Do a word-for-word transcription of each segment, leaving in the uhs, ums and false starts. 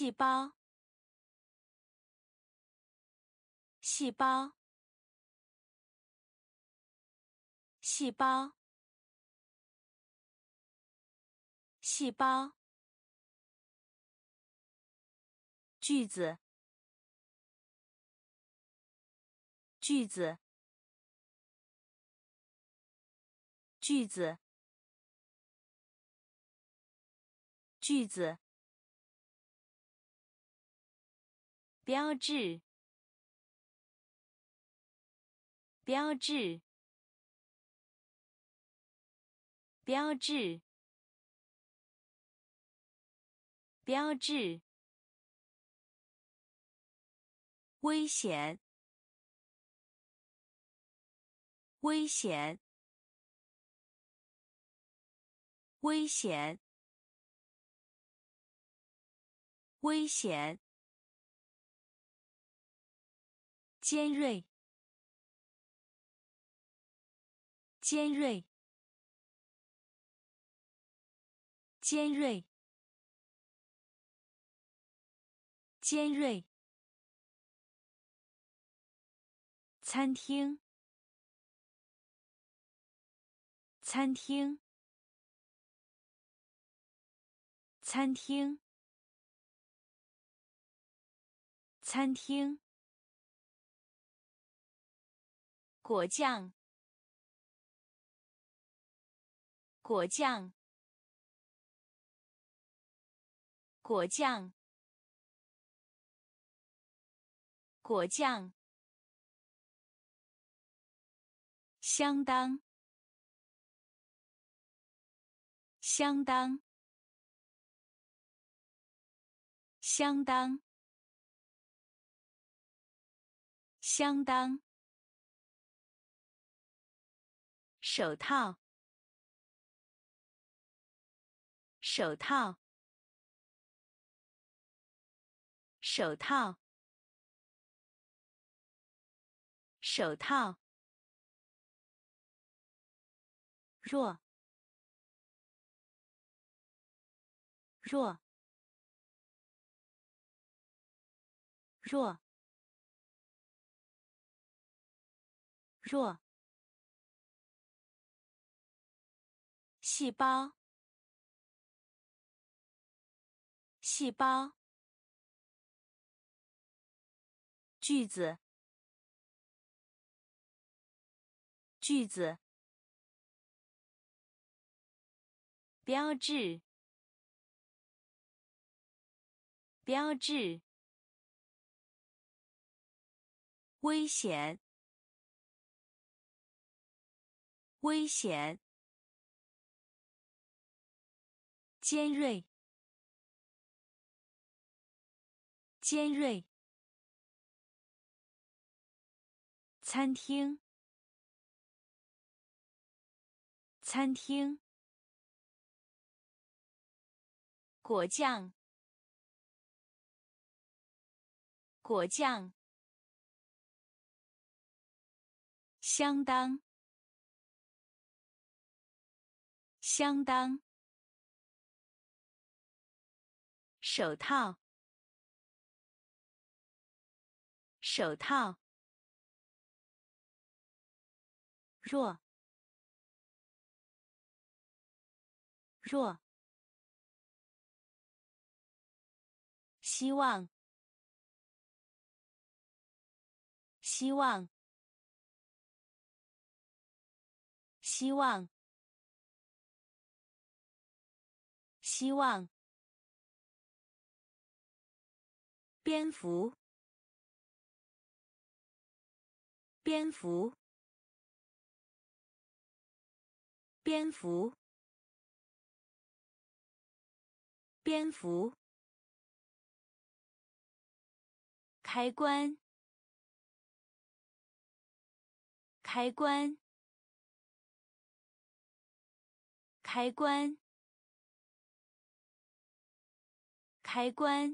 细胞，细胞，细胞，细胞，句子，句子，句子，句子，标志，标志，标志，标志，危险，危险，危险，危险，尖锐，尖锐，尖锐，尖锐，餐厅，餐厅，餐厅，餐厅，果酱，果酱，果酱，果酱，相当，相当，相当，相当，手套，手套，手套，手套，弱，弱，弱，弱，细胞，细胞，句子，句子，标志，标志，危险，危险，尖锐，尖锐，餐厅，餐厅，果酱，果酱，相当，相当，手套，手套，弱，弱，希望，希望，希望，希望，蝙蝠，蝙蝠，蝙蝠，蝙蝠，开关，开关，开关，开关，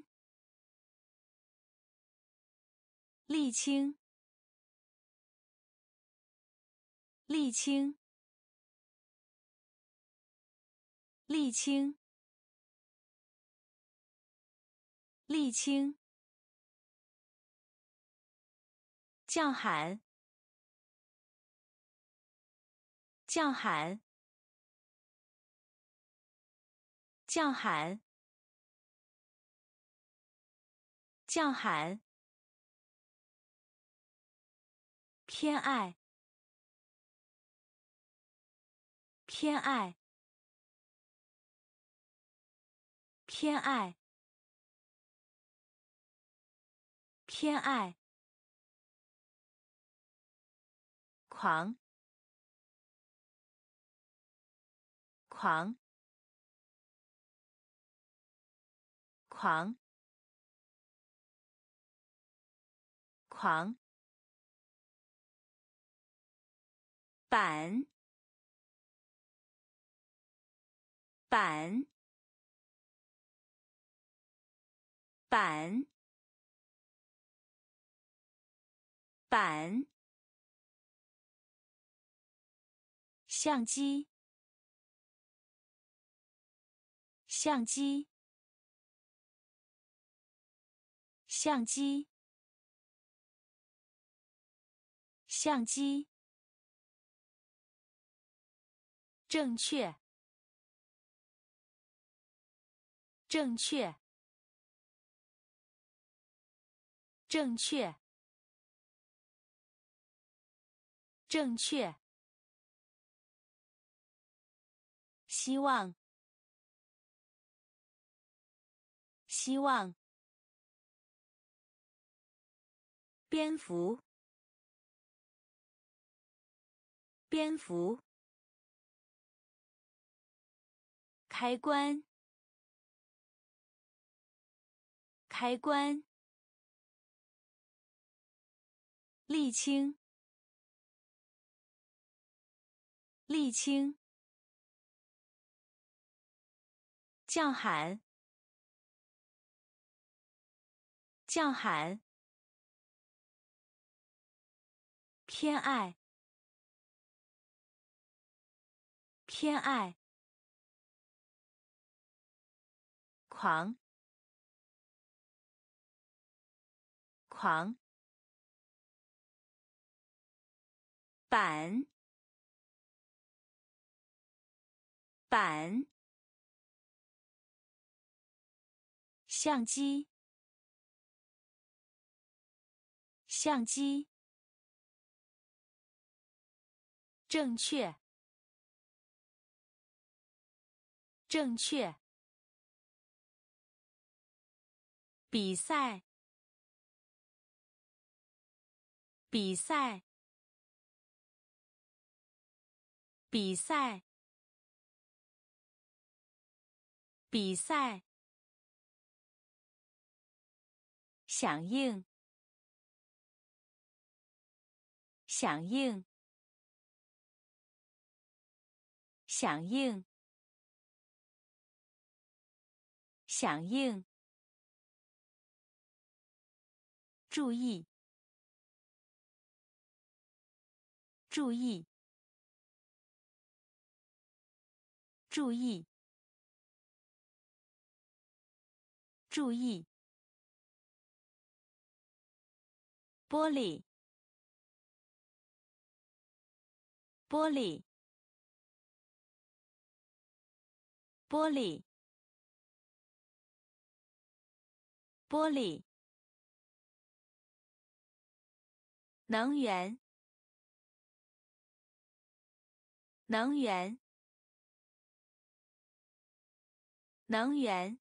沥青，沥青，沥青， 沥青，叫喊，叫喊，叫喊，叫喊，偏爱，偏爱，偏爱，偏爱，狂，狂，狂，狂，板，板，板，板，相机，相机，相机，相机，正确，正确，正确，正确，希望，希望，蝙蝠，蝙蝠，开关，开关，沥青，沥青，叫喊，叫喊，偏爱，偏爱，狂，狂，板，板，相机，相机，正确，正确，比赛，比赛，比赛，比赛，响应，响应，响应，响应，注意，注意，注意，注意，玻璃，玻璃，玻璃，玻璃，能源，能源，能源，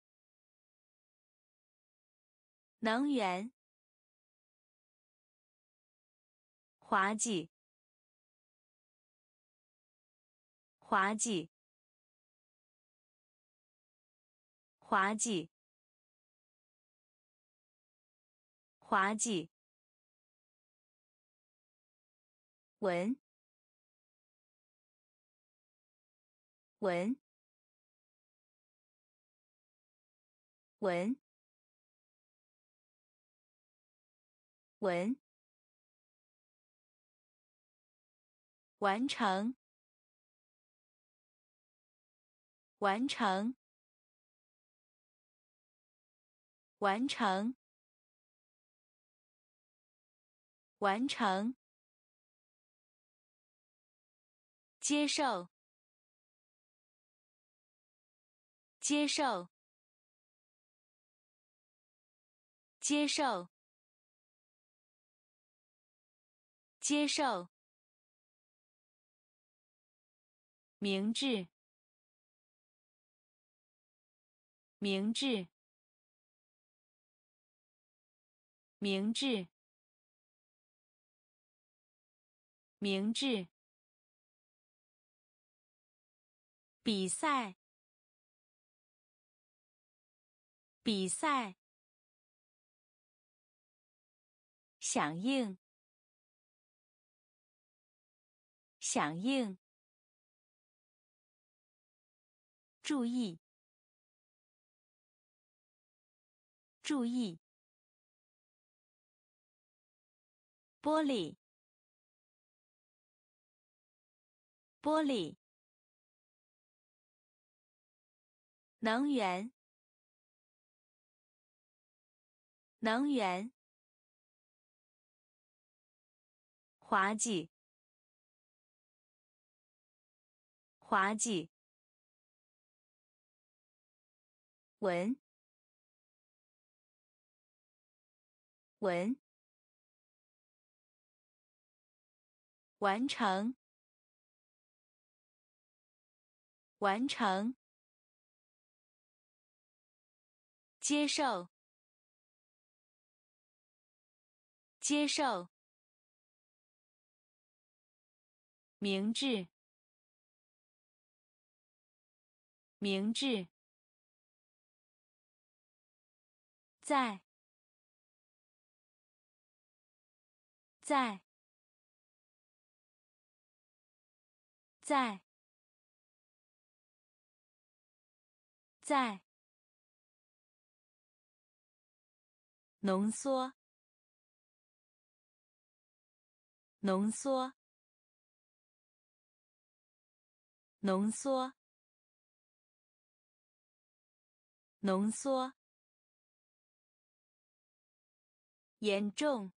能源，滑稽，滑稽，滑稽，滑稽，文，文，文，文，完成，完成， 完成，完成，接受，接受，接受，接受，明智，明智，明智，明智，比赛，比赛，响应，响应，注意，注意，玻璃，玻璃，能源，能源，滑稽，滑稽，文，文，完成，完成，接受，接受，明智，明智，在，在，在，在，浓缩，浓缩，浓缩，浓缩，严重，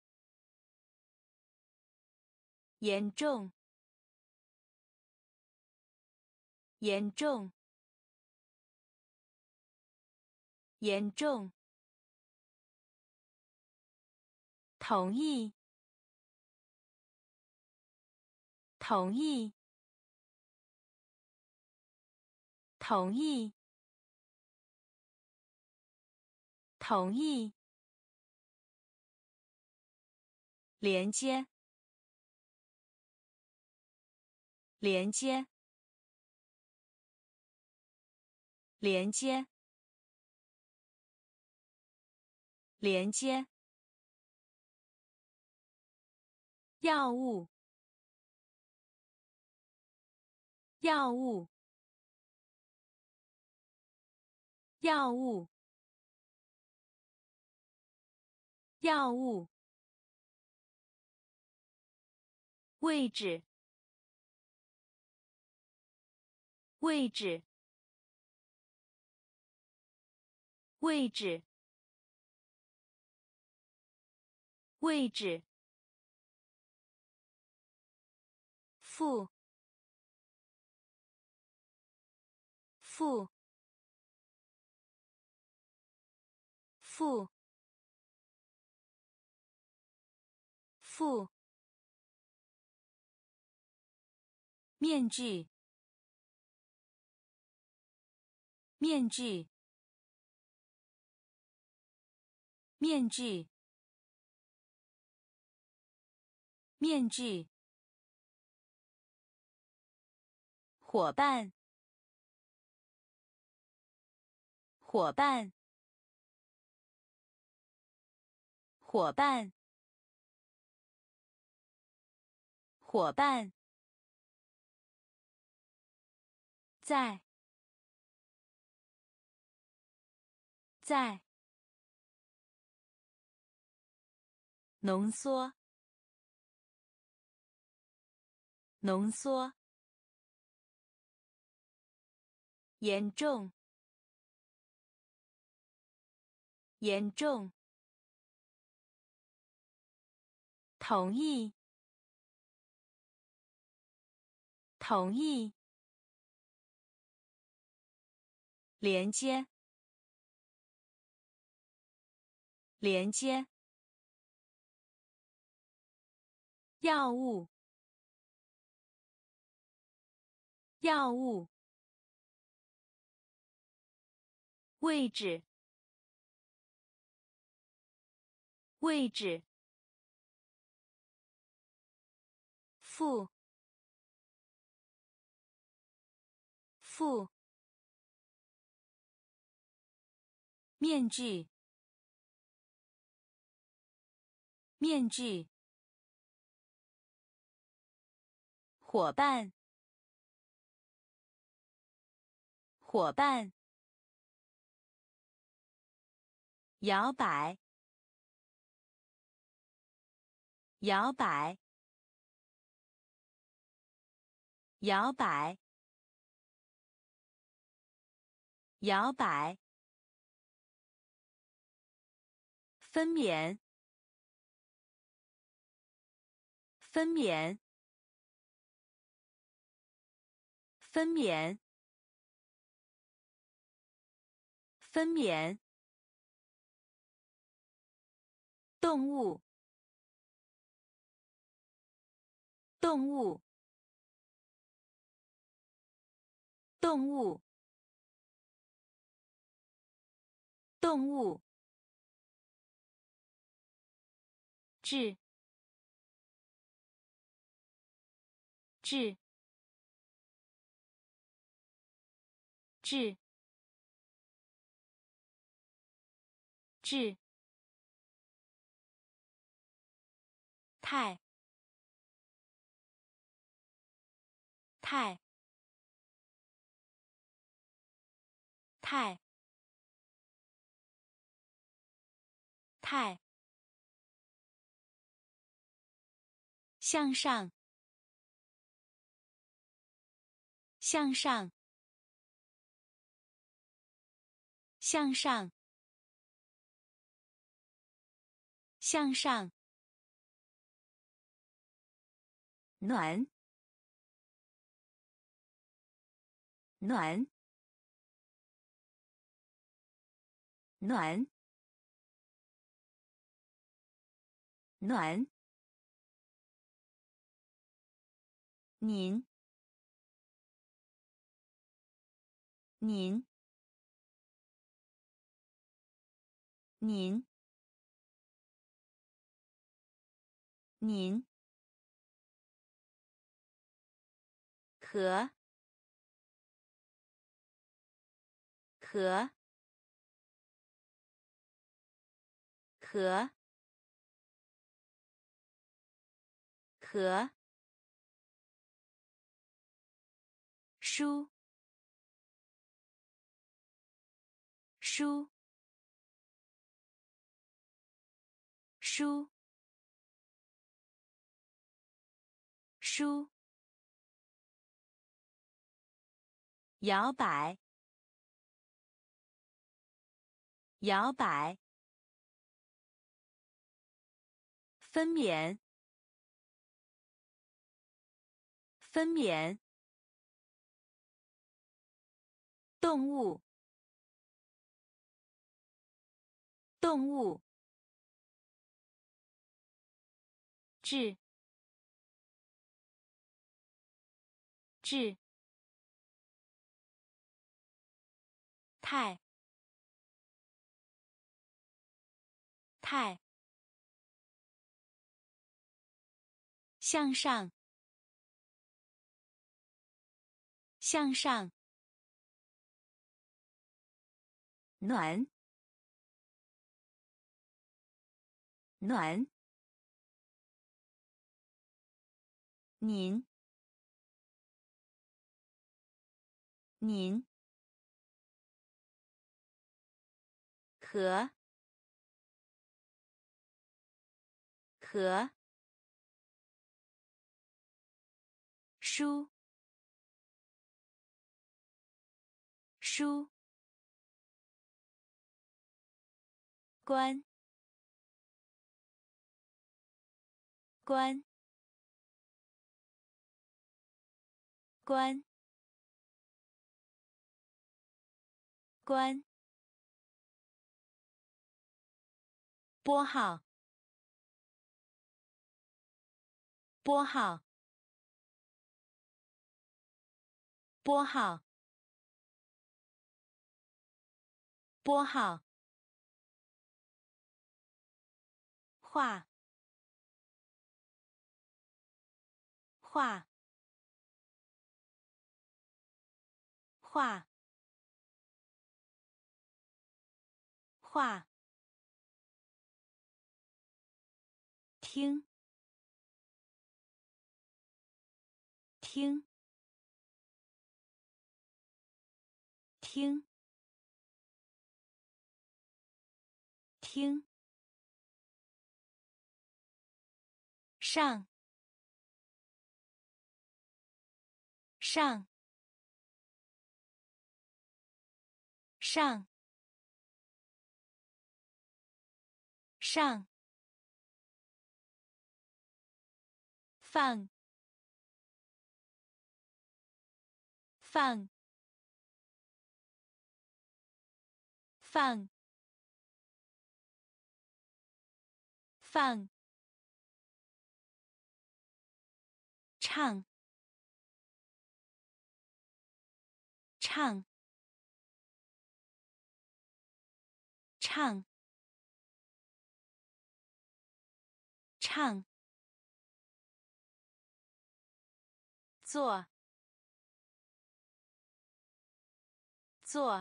严重，严重，严重，同意，同意，同意，同意，连接，连接，连接，连接，药物，药物，药物，药物，位置，位置，位置，位置，负，负，负，负，面具，面具，面具，面具，伙伴，伙伴，伙伴，伙伴，在，在，浓缩，浓缩，严重， 严重，同意，同意，连接，连接，药物，药物，位置，位置，负，负，面具，面具，伙伴，伙伴，摇摆，摇摆，摇摆，摇摆，分娩，分娩，分娩，分娩，动物，动物，动物，动物，质，质，质，质，态，态，态，态，向上，向上，向上，向上，暖，暖，暖，暖，您，您，您，您，和，和，和，和，书，书，书，书，摇摆，摇摆，分娩，分娩，动物，动物，质，质，态，态，向上，向上，暖，暖，您，您，和，和，书，书， 关关关关拨号拨号拨号拨号画画画画听听听听上上上上放放放放唱唱唱唱做做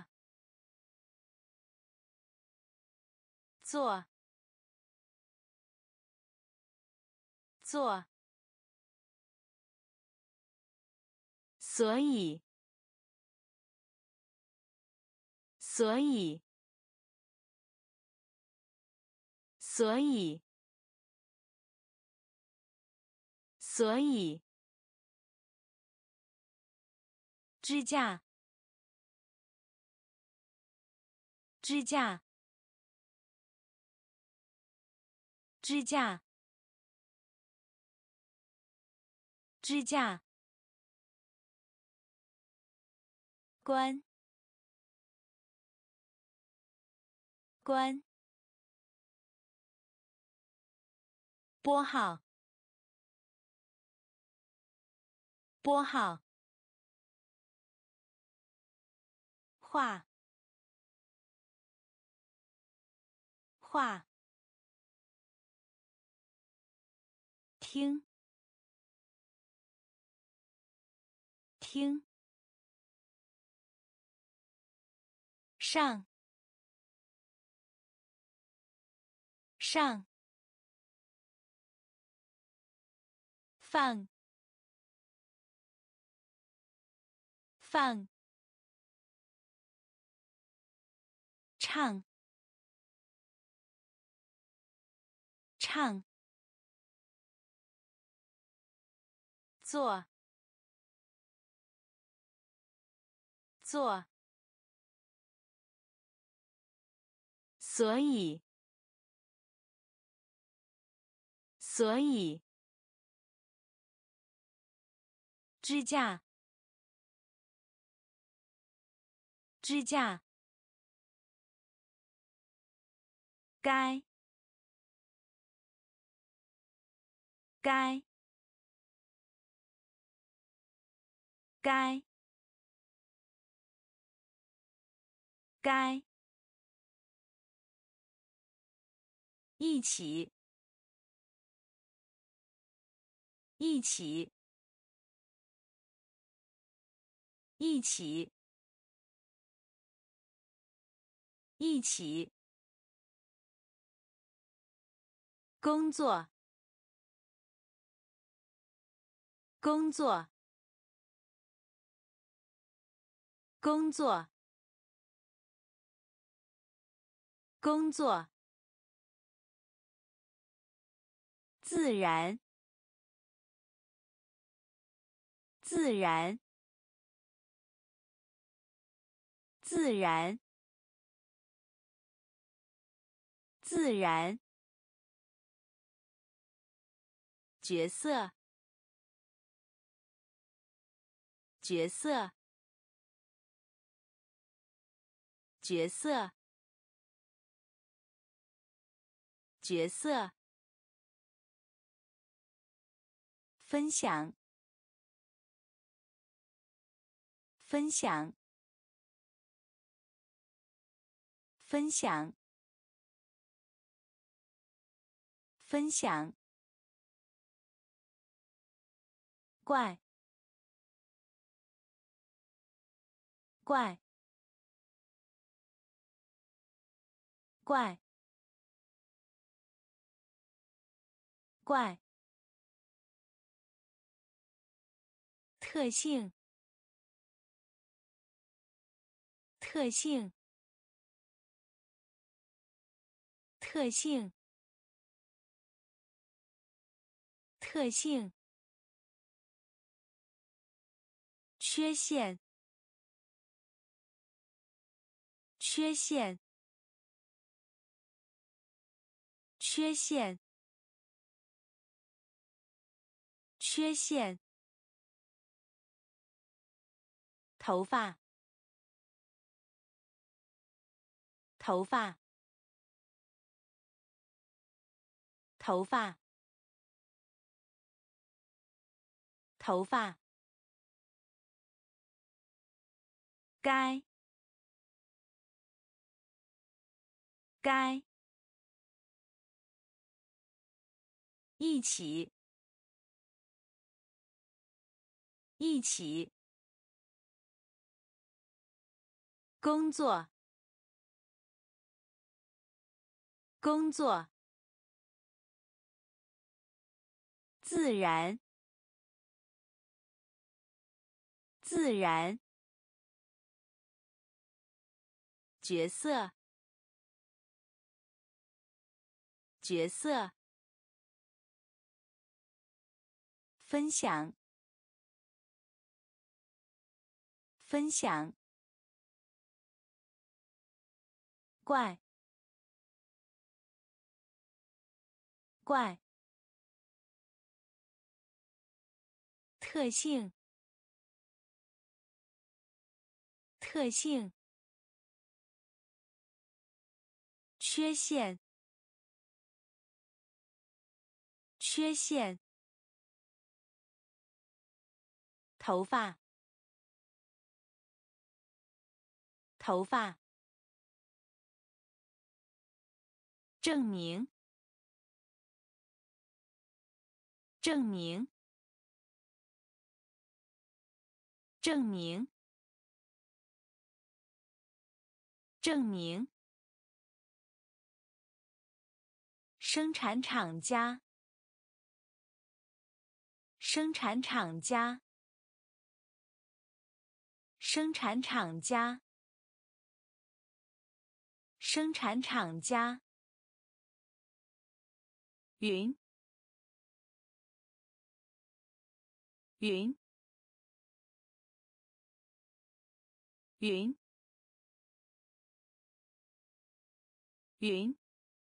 做做所以所以所以所以支架支架支架支架关关拨号拨号画画听听上上放放唱唱做做所以所以支架支架该该该该一起一起一起一起工作工作工作工作自然自然自然自然，角色，角色，角色，角色，分享，分享，分享，分享，怪，怪，怪，怪，特性，特性，特性，特性，缺陷，缺陷，缺陷，缺陷，头发，头发，头发，头发，该，该，一起，一起，工作，工作，自然，自然，角色，角色，分享，分享，怪，怪，特性，特性，缺陷，缺陷，头发，头发，证明，证明，证明，证明，生产厂家，生产厂家，生产厂家，生产厂家，云，云，云，云，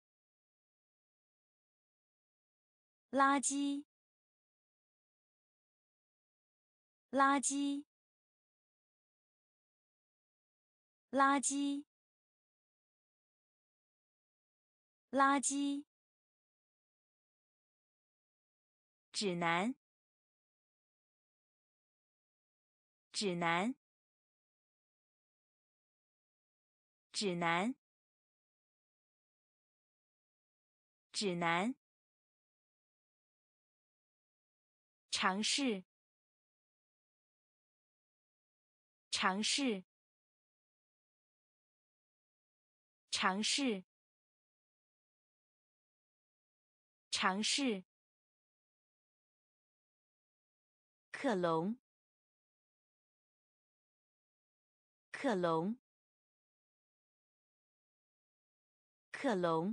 垃圾，垃圾，垃圾，垃圾，指南，指南，指南，指南，尝试，尝试，尝试，尝试，克隆，克隆，克隆，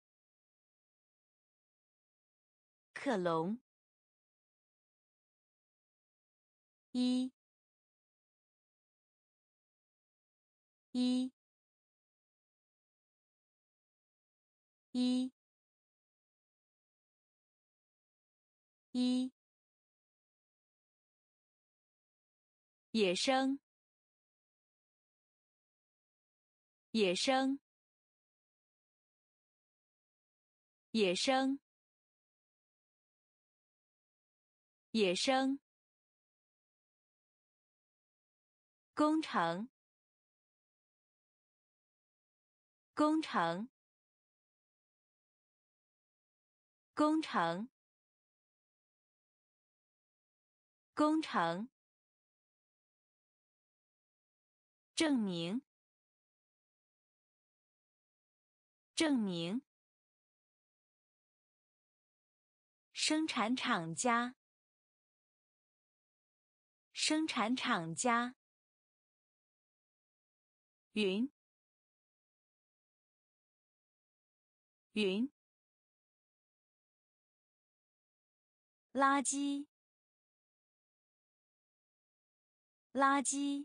克隆，一，一， 一一野生野生野生野生工程工程工程工程证明证明生产厂家生产厂家云云垃圾垃圾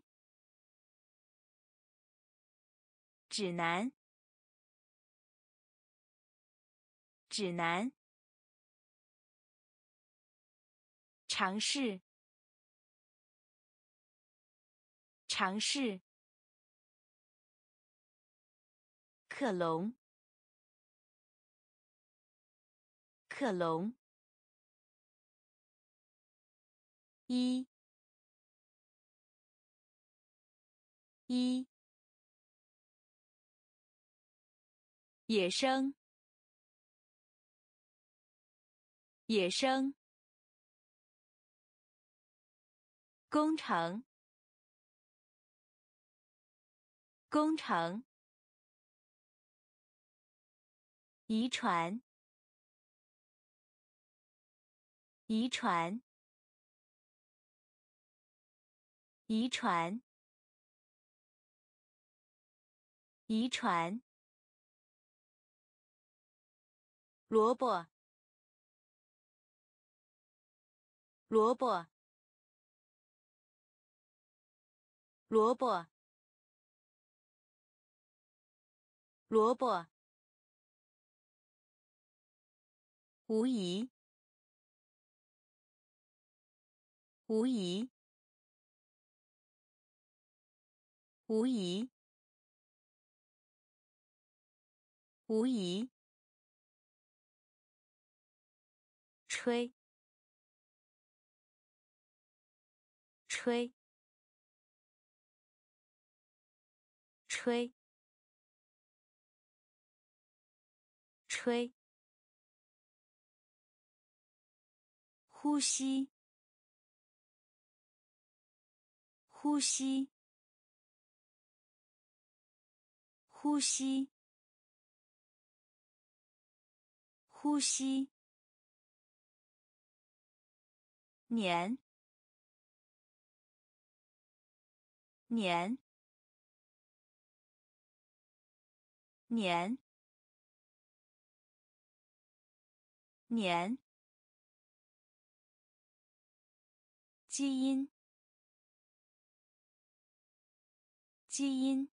指南指南尝试尝试克隆克隆一一野生野生工程工程遗传遗传遗传遗传萝卜萝卜萝卜萝卜无疑无疑无疑无疑吹吹吹吹呼吸呼吸呼吸呼吸年年年年基因基因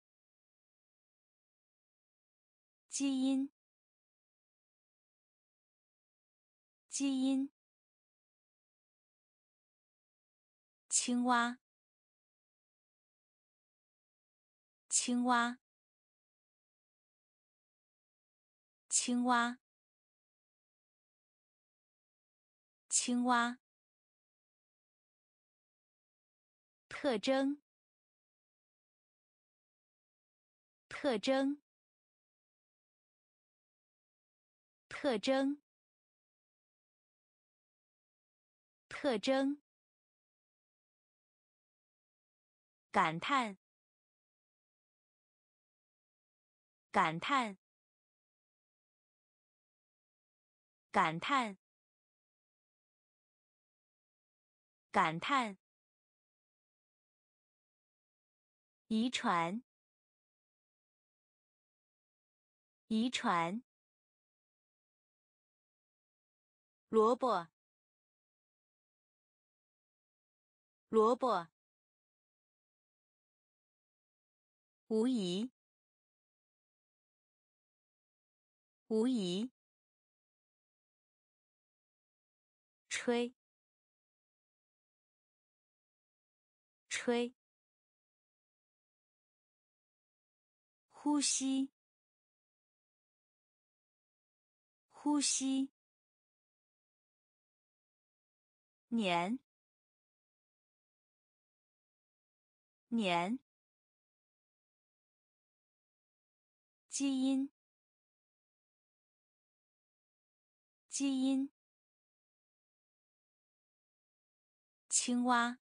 基因基因青蛙青蛙青蛙青蛙特征特征特征特征感叹感叹感叹感叹遗传遗传萝卜萝卜无疑无疑，吹，吹，呼吸，呼吸，年，年，基因，基因，青蛙，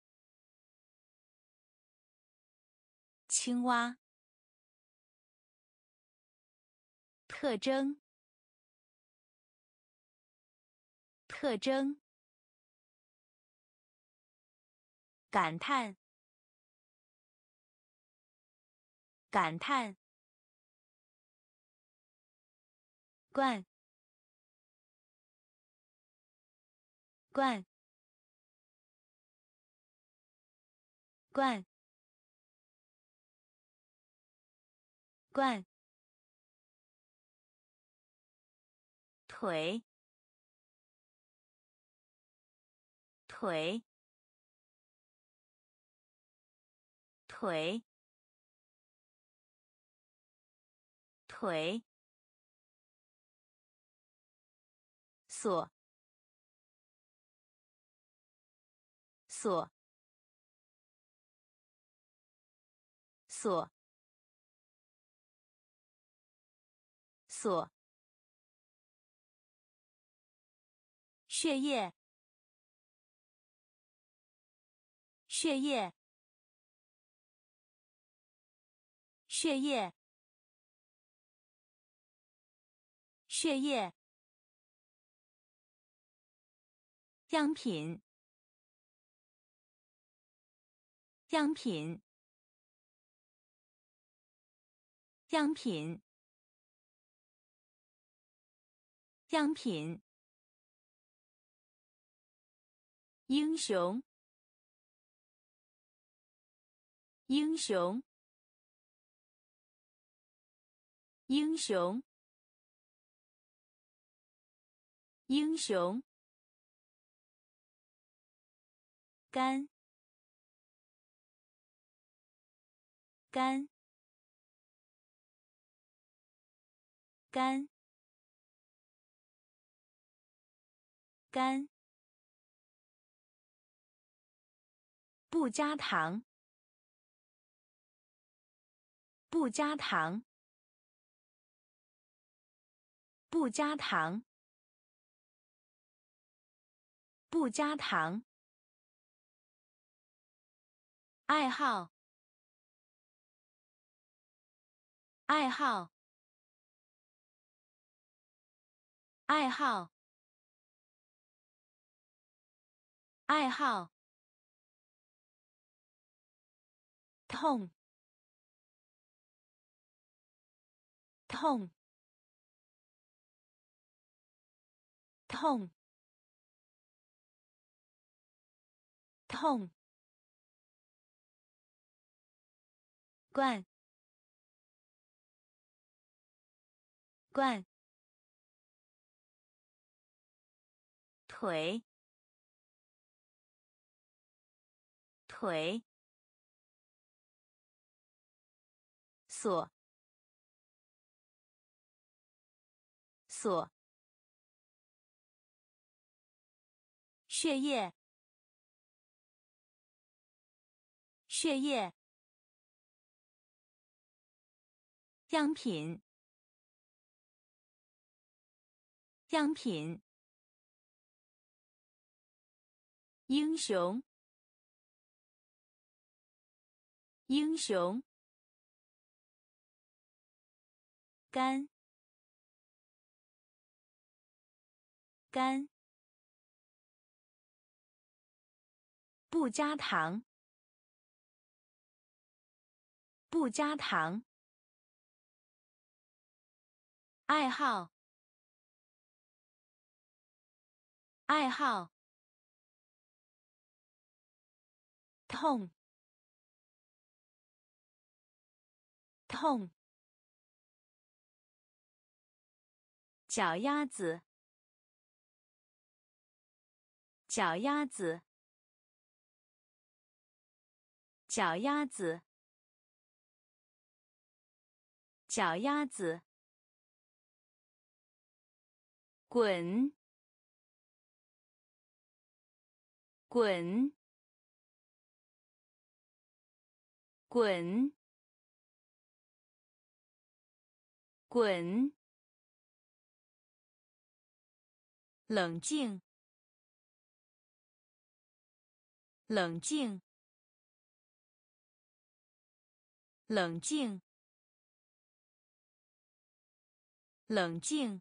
青蛙，特征，特征，感叹，感叹，罐，罐，罐，罐，腿，腿，腿，腿，锁，锁，锁，锁，血液，血液，血液，血液，样品，样品，样品，样品，英雄，英雄，英雄，英雄，干，干，干，干，不加糖，不加糖，不加糖，不加糖，爱好，爱好，爱好，爱好，痛，痛，痛，痛，罐，罐，腿，腿，锁，锁，血液，血液，样品，样品，英雄，英雄，干，干，不加糖，不加糖，爱好，爱好，痛，痛， 脚丫子，脚丫子，脚丫子，脚丫子，滚，滚，滚，滚，冷静，冷静，冷静，冷静，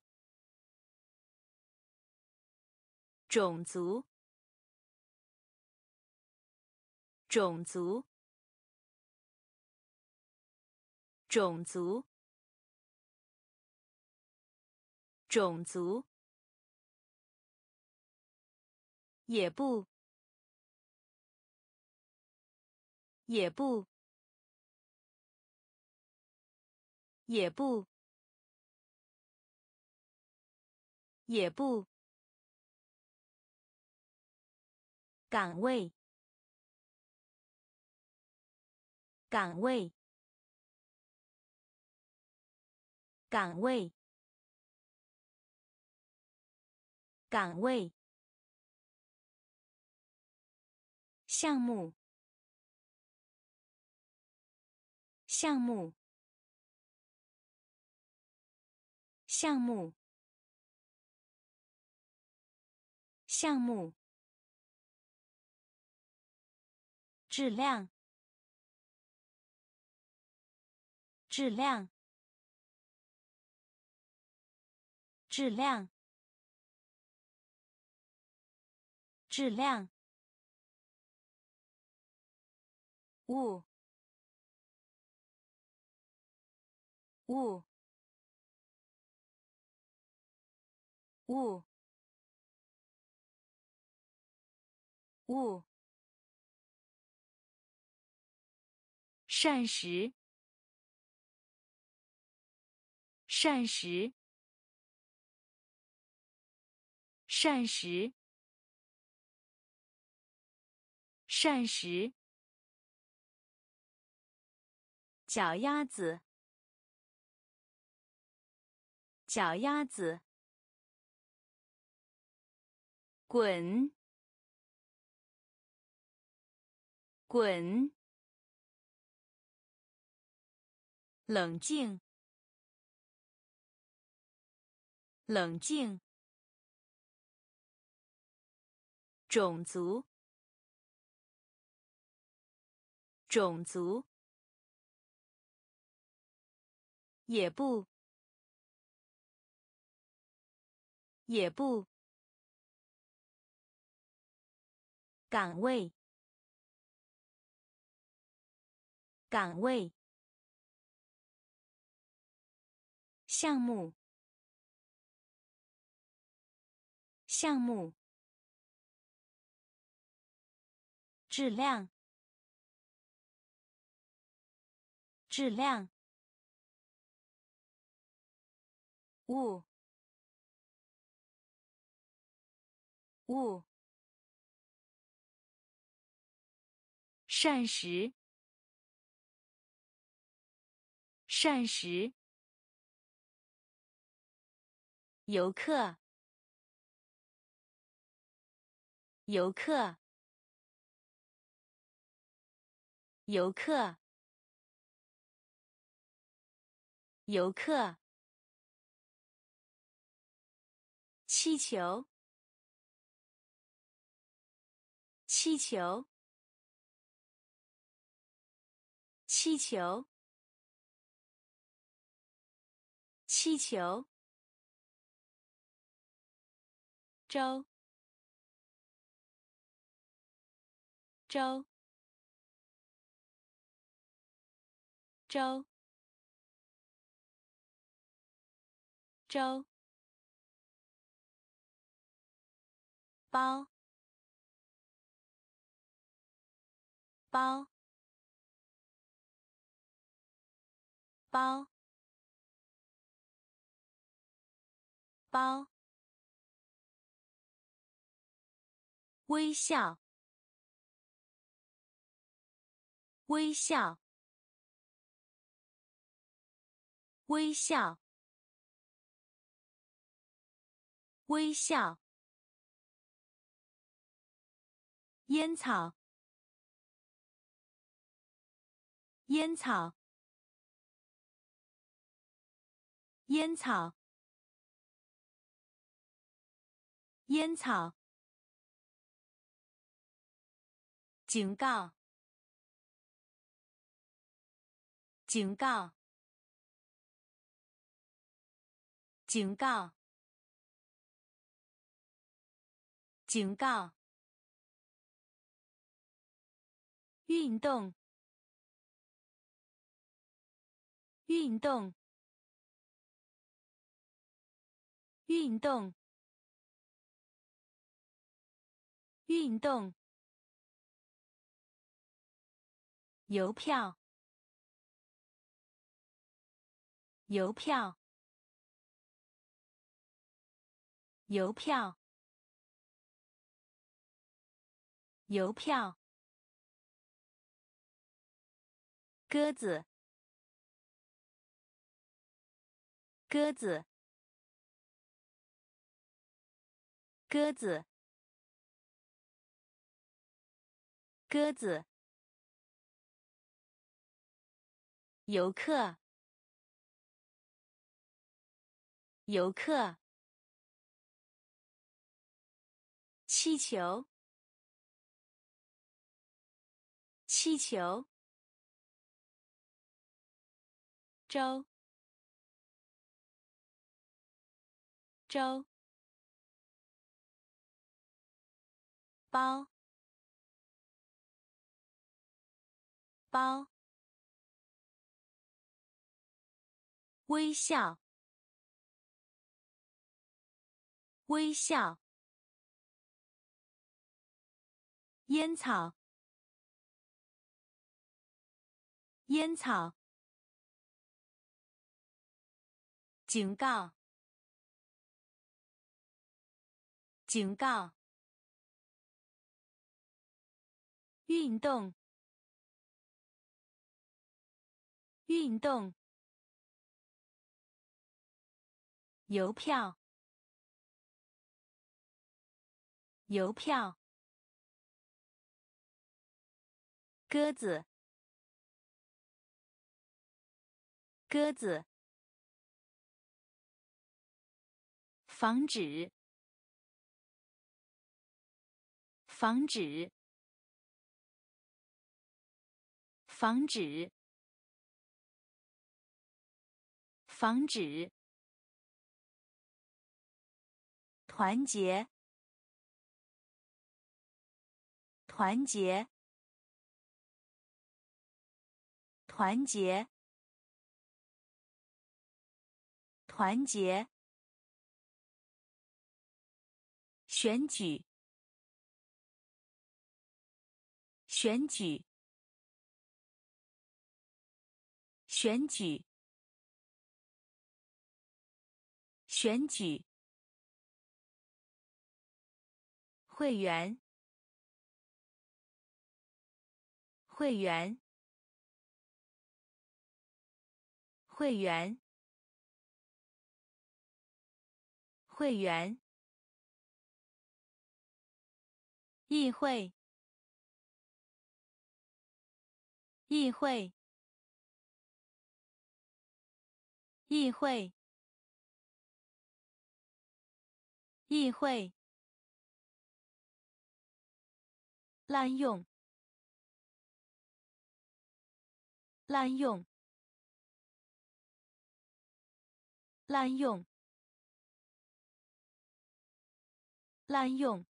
种族，种族，种族，种族，也不，也不，也不，也不，岗位，岗位，岗位，岗位，项目，项目，项目，项目，质量，质量，质量，质量，物，物，物，物，膳食，膳食，膳食，膳食，脚丫子，脚丫子，滚，滚，冷静，冷静，种族，种族，也不，也不，岗位，岗位，项目，项目，质量，质量，物，物，膳食，膳食，游客，游客，游客，游客，气球，气球，气球，气球，周，周，周，周，包，包，包， 包，微笑，微笑，微笑，微笑，烟草，烟草，烟草，烟草，警告，警告，警告，警告，运动，运动，运动，运动，邮票，邮票，邮票，邮票，鸽子，鸽子，鸽子，鸽子，游客，游客，气球，气球，周，周，包，包，微笑，微笑，烟草，烟草，警告，警告，运动，运动，邮票，邮票，鸽子，鸽子，防止，防止，防止，防止，团结，团结，团结，团结，选举，选举，选举，选举，会员，会员，会员，会员，议会，议会，议会，议会，滥用，滥用，滥用，滥用，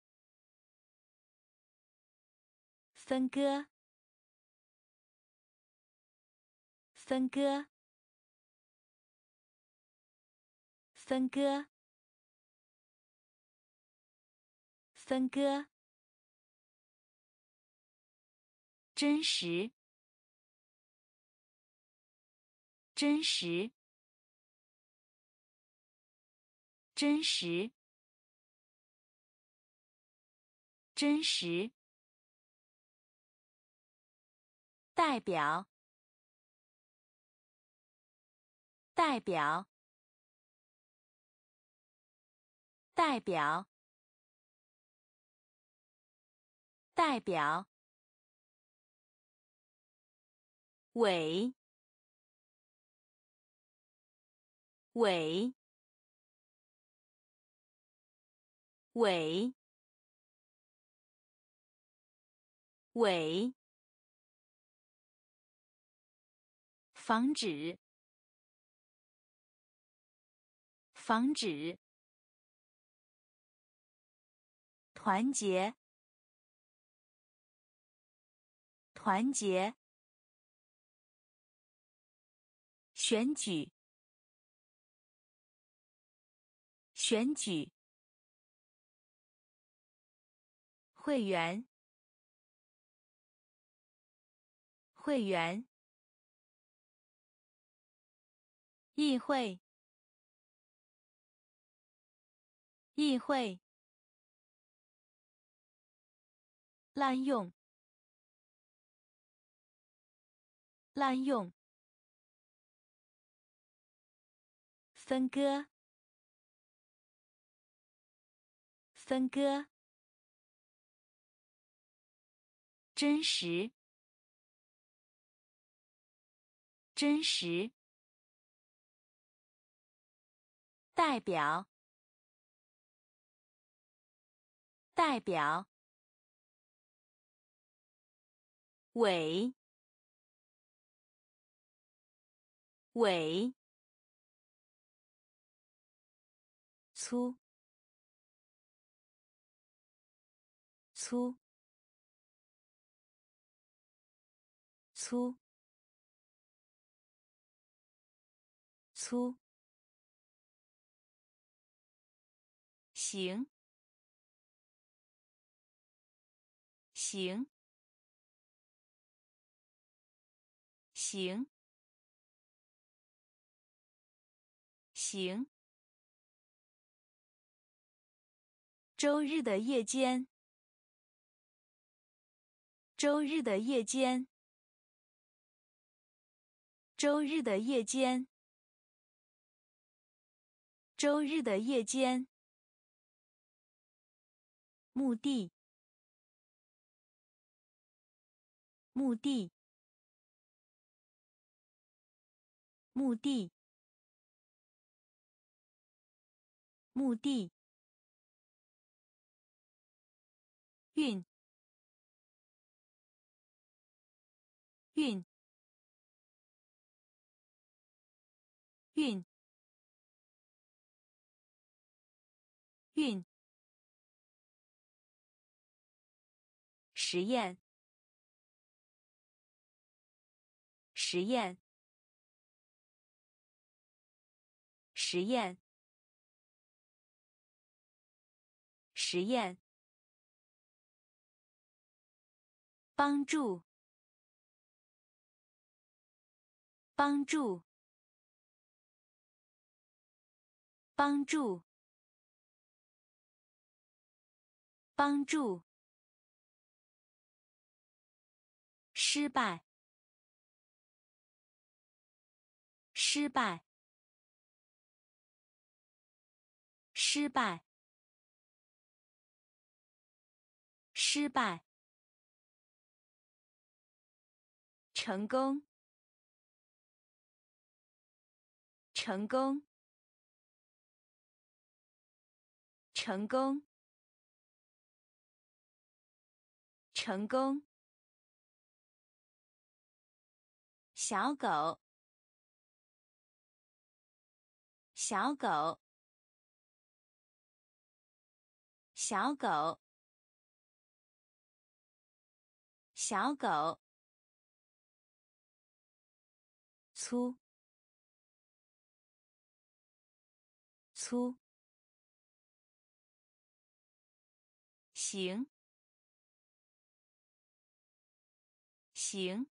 分割，分割，分割，分割，真实，真实， 真实，真实，代表，代表，代表，代表，伪，伪，伪，伪，防止，防止，团结，团结，选举，选举，会员，会员，议会，议会，滥用，滥用，分割，分割，真实，真实，代表，代表，伪，伪，粗，粗，粗，粗，行，行，行，行。周日的夜间，周日的夜间，周日的夜间，周日的夜间，目的，目的，目的，目的，运，运，运，运，实验，实验，实验，实验，帮助，帮助，帮助，帮助，失败，失败，失败，失败，成功，成功，成功，成功，小狗，小狗，小狗，小狗，粗，粗，行，行，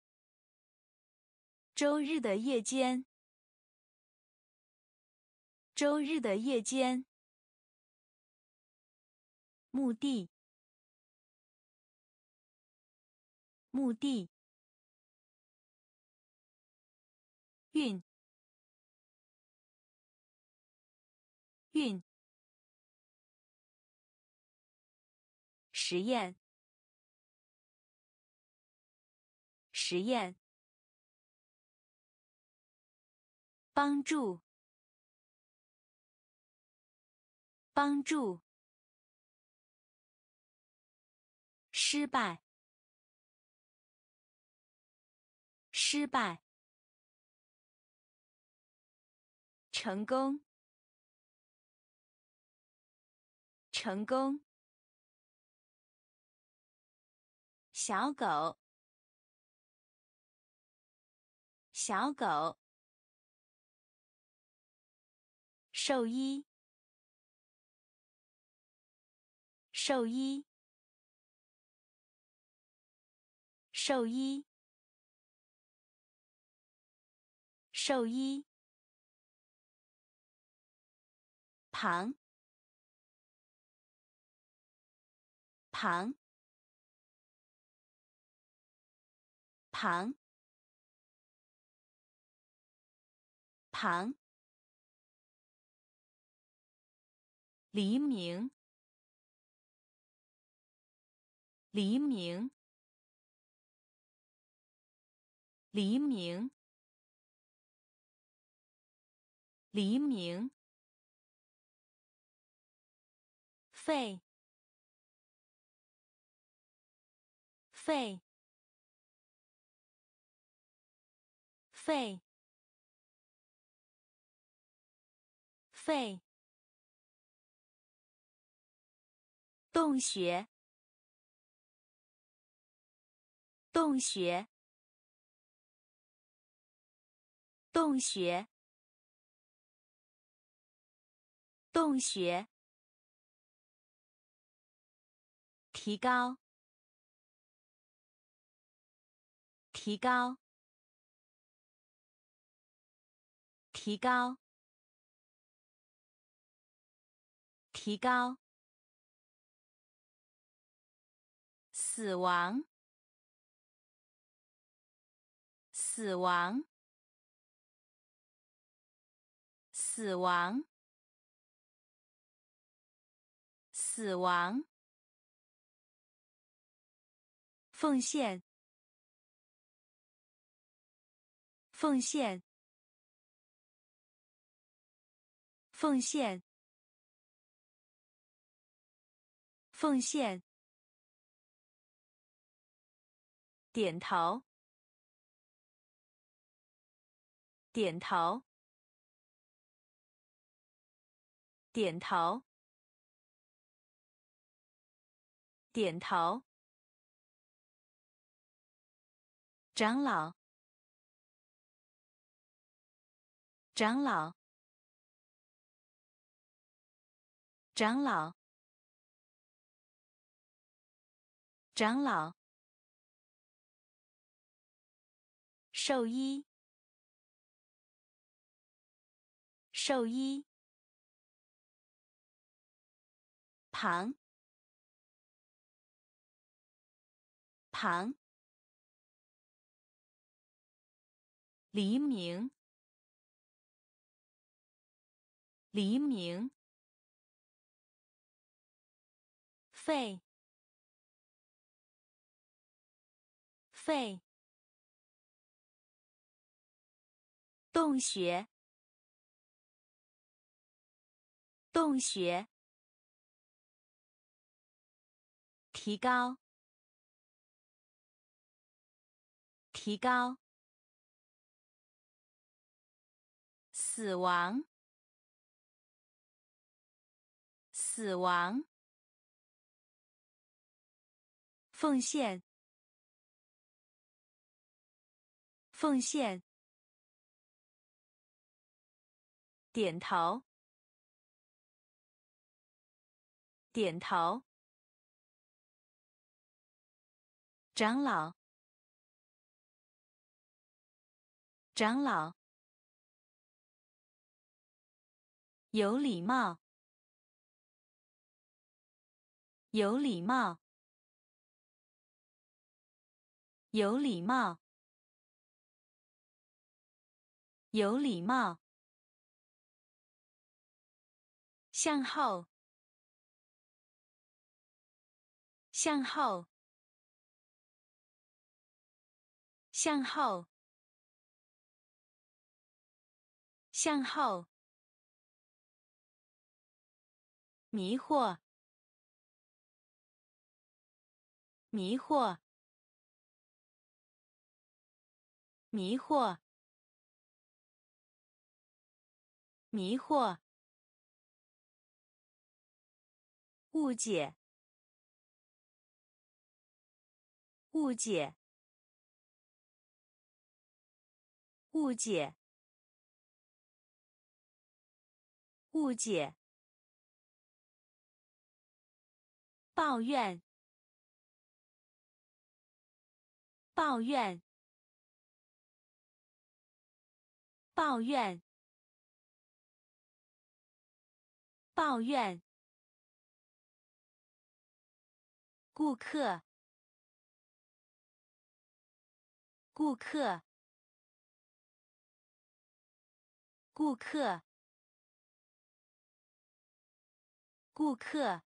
周日的夜间， 周日的夜间。墓地，墓地。运，运。实验，实验。帮助，帮助。失败，失败。成功，成功。小狗，小狗。兽医，兽医。兽医，兽医。旁，旁，旁，旁。黎明，黎明，黎明，黎明。肺，肺，肺，肺。洞穴，洞穴，洞穴，洞穴。提高，提高，提高，提高。死亡，死亡，死亡，死亡。奉献，奉献，奉献，奉献。点头，点头，点头，点头。长老，长老，长老，长老。兽医，兽医。旁，旁。黎明，黎明。肺，肺。洞穴，洞穴。提高，提高。死亡，死亡。奉献，奉献。点头，点头。长老，长老。 有礼貌，有礼貌，有礼貌，有礼貌。向后，向后，向后，向后。迷惑，迷惑，迷惑，迷惑。误解，误解，误解，误解。抱怨，抱怨，抱怨，抱怨。顾客，顾客，顾客，顾客。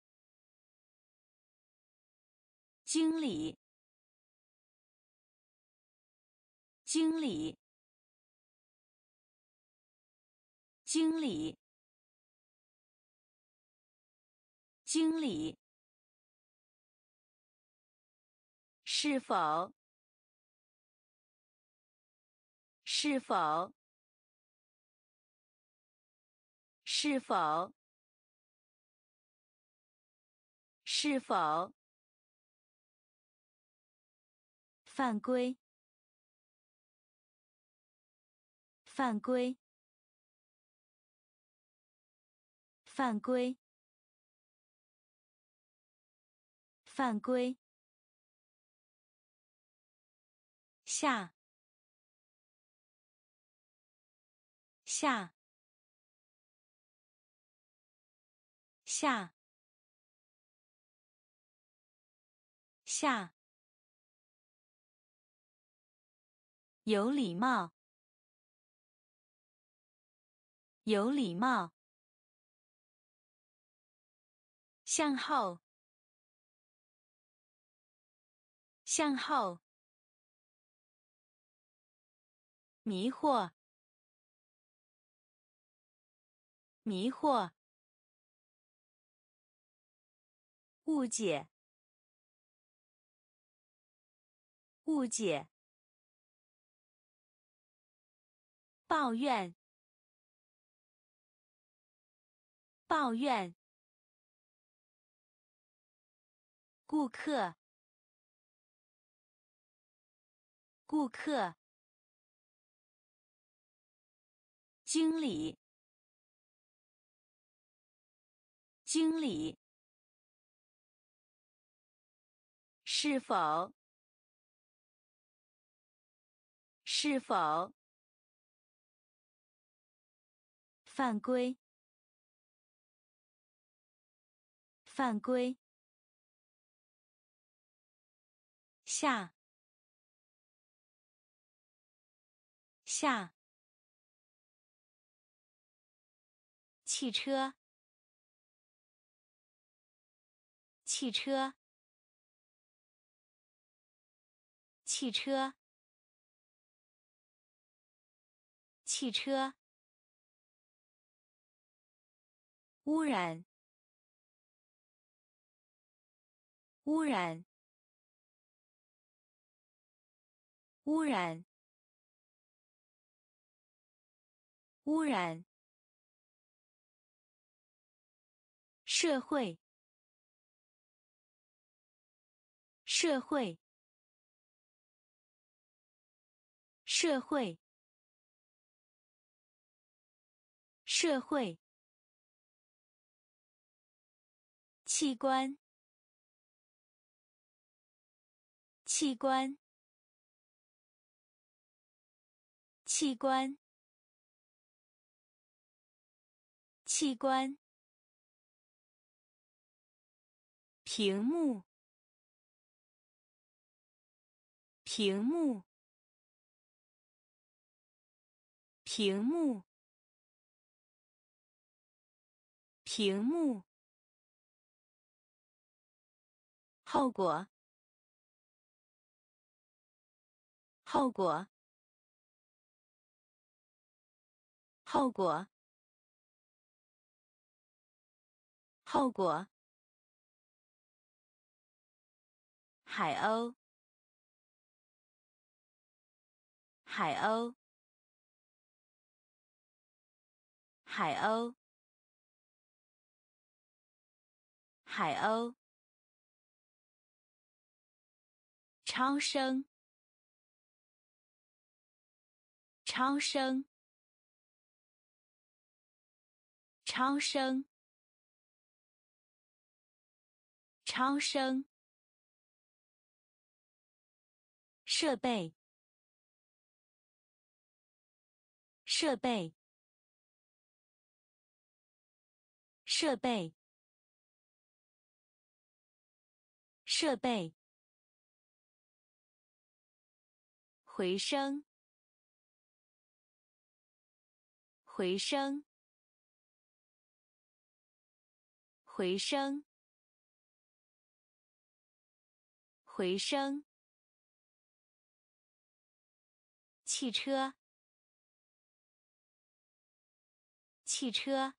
经理，经理，经理，经理。是否，是否，是否，是否。犯规，犯规，犯规，犯规。下，下，下，下。有礼貌，有礼貌。向后，向后。迷惑，迷惑。误解，误解。抱怨，抱怨。顾客，顾客。经理，经理。是否，是否。犯规，犯规。下，下。汽车，汽车，汽车，汽车。污染，污染，污染，污染。社会，社会，社会，社会。器官，器官，器官。 器官，屏幕，屏幕，屏幕，屏幕，后果，后果，后果，后果，海鸥，海鸥，海鸥，海鸥，超声，超声，超声，超声，设备，设备，设备，设备，回声，回声，回声，回声，汽车，汽车，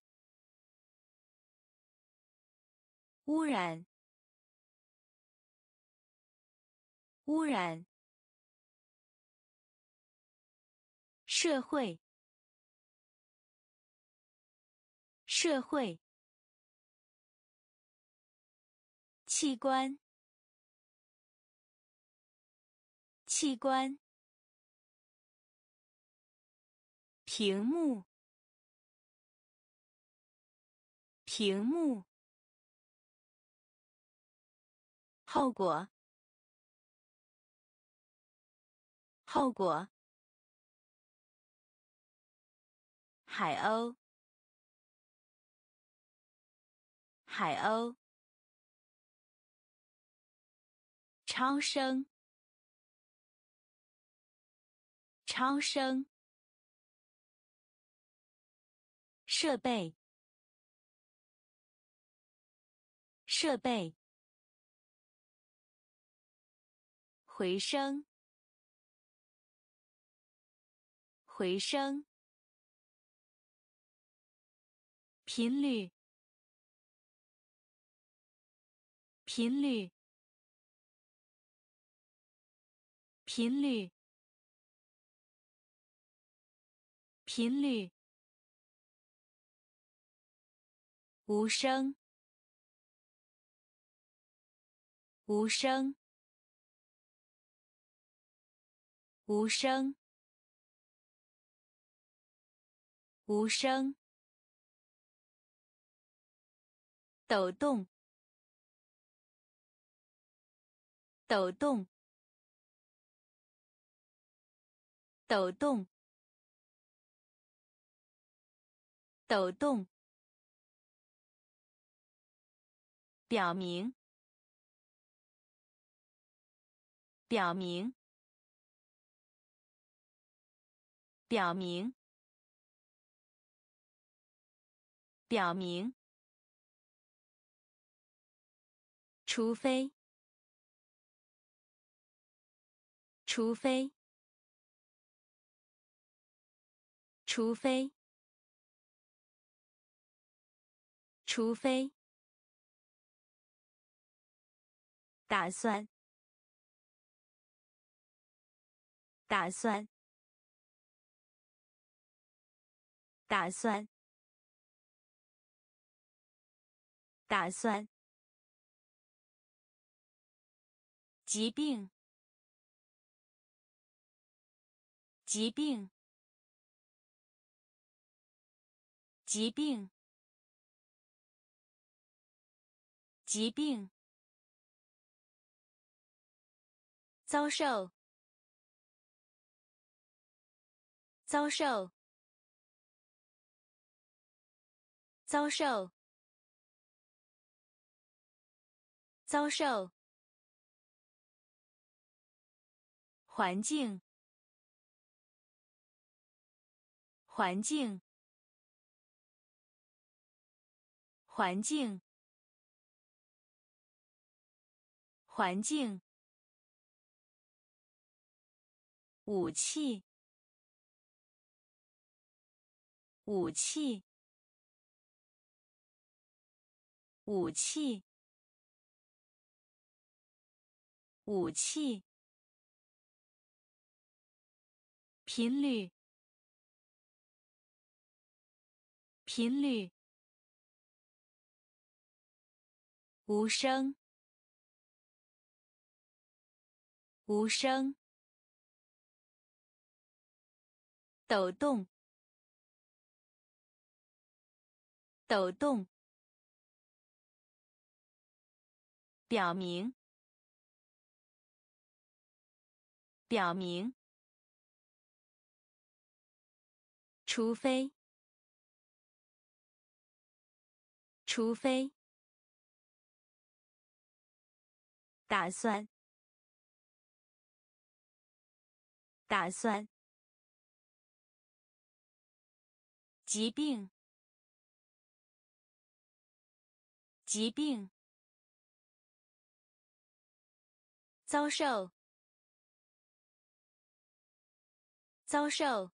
污染，污染，社会，社会，器官，器官，屏幕，屏幕，后果，后果，海鸥，海鸥，超声，超声，设备，设备，回声，回声，频率，频率，频率，频率，无声，无声，无声，无声，抖动，抖动，抖动，抖动，表明，表明，表明，表明，除非，除非，除非，除非，打算，打算，打算，打算，疾病，疾病，疾病，疾病，遭受，遭受， 遭受，遭受。环境，环境，环境，环境。武器，武器，武器，武器。频率，频率。无声，无声。抖动，抖动。表明，表明。除非，除非。打算，打算。疾病，疾病。遭受，遭受。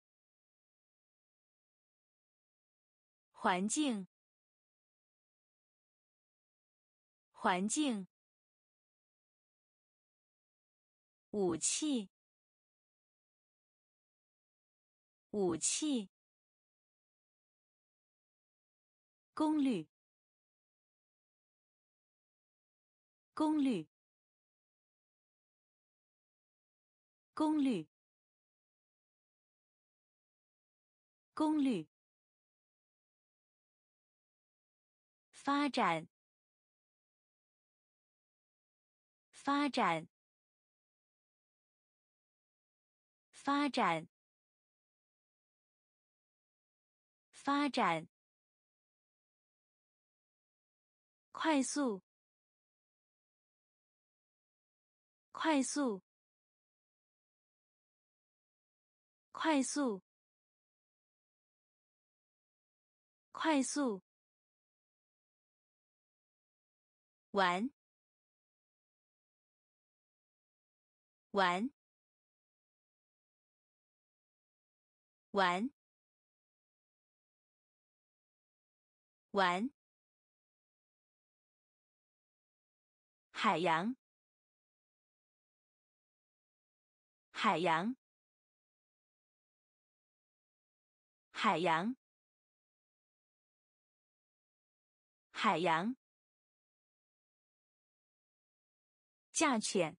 环境，环境。武器，武器。功率，功率，功率，功率。发展，发展，发展，发展。快速，快速，快速，快速。玩，玩，玩，玩。海洋，海洋，海洋，海洋。价钱，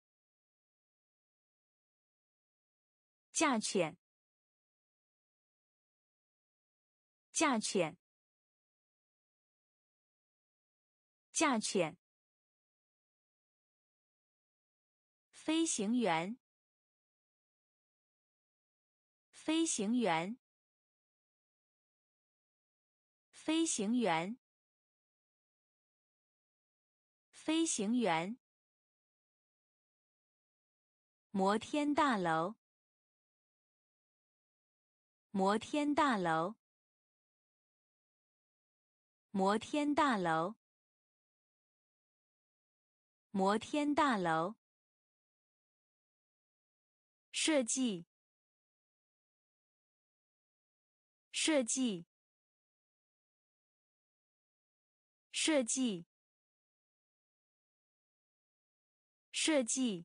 价钱，价钱，价钱。飞行员，飞行员，飞行员，飞行员。摩天大楼，摩天大楼，摩天大楼，摩天大楼。设计，设计，设计，设计。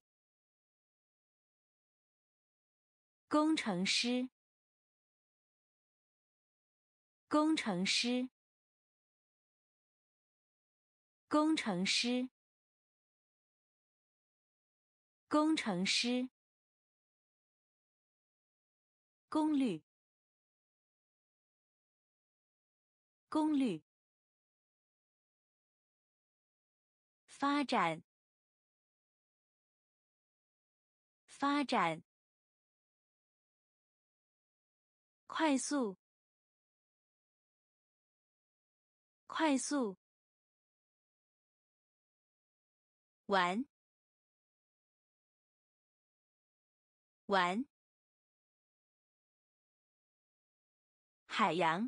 工程师，工程师，工程师，工程师。功率，功率。发展，发展。快速， 快速，玩，玩，海洋，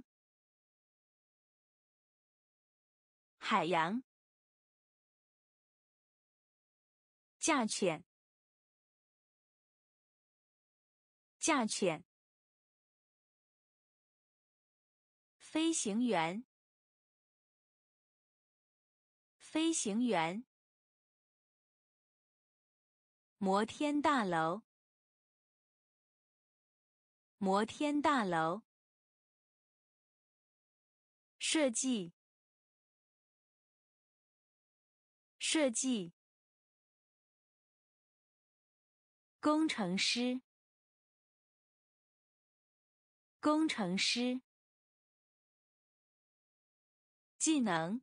海洋，价钱，价钱，飞行员，飞行员，摩天大楼，摩天大楼，设计，设计，工程师，工程师，技能，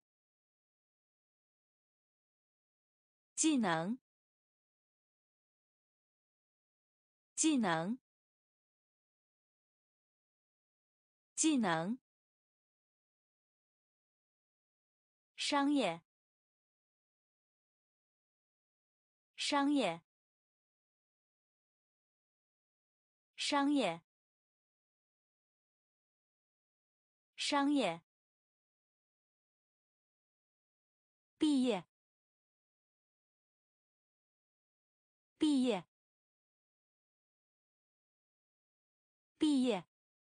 技能，技能，技能，商业，商业，商业，商业，毕业，毕业，毕业，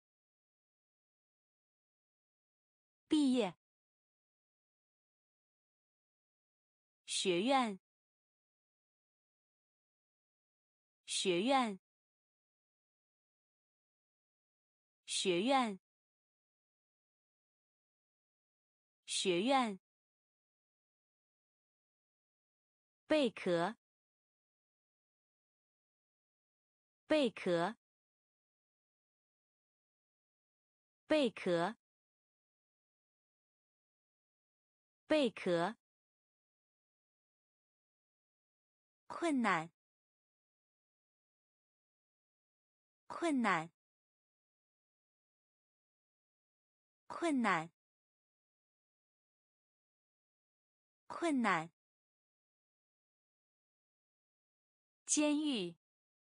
毕业，学院，学院，学院，学院，贝壳，贝壳，贝壳，贝壳，困难，困难，困难，困难，监狱，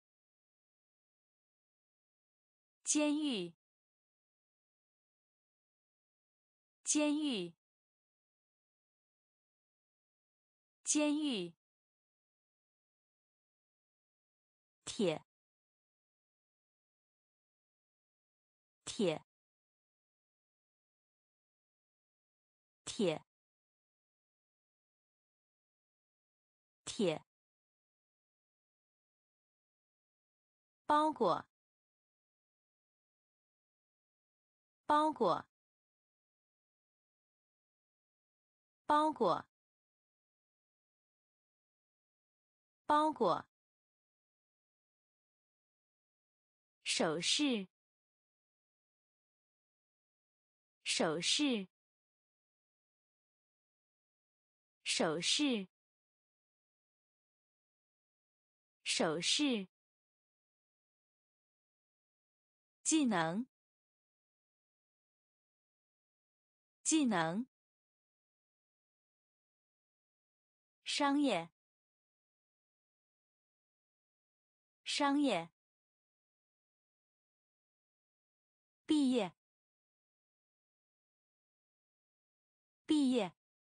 监狱，监狱，监狱，铁，铁，铁，铁，包裹，包裹，包裹，包裹，首饰，首饰，首饰，首饰，技能，技能，商业，商业，毕业，毕业，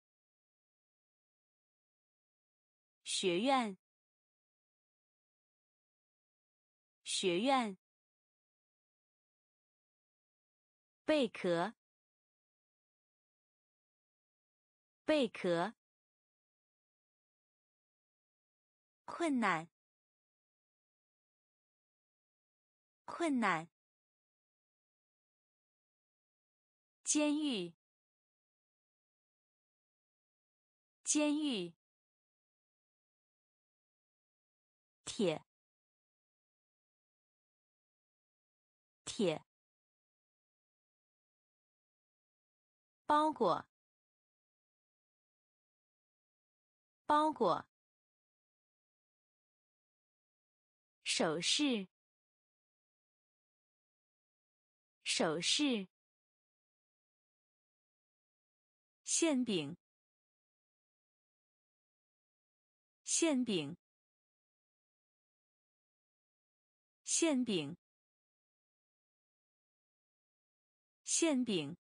学院，学院，贝壳，贝壳，困难，困难，监狱，监狱，铁，铁，包裹，包裹，首饰，首饰， 馅饼，馅饼，馅饼，馅饼。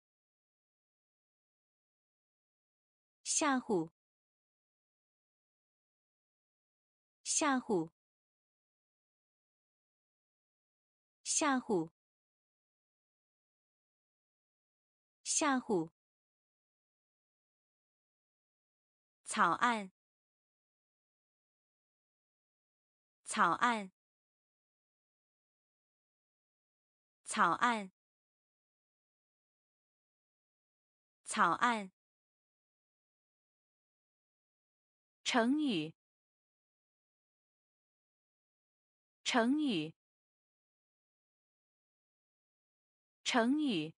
吓唬，吓唬，吓唬，吓唬。草案，草案，草案，草案。成语，成语，成语，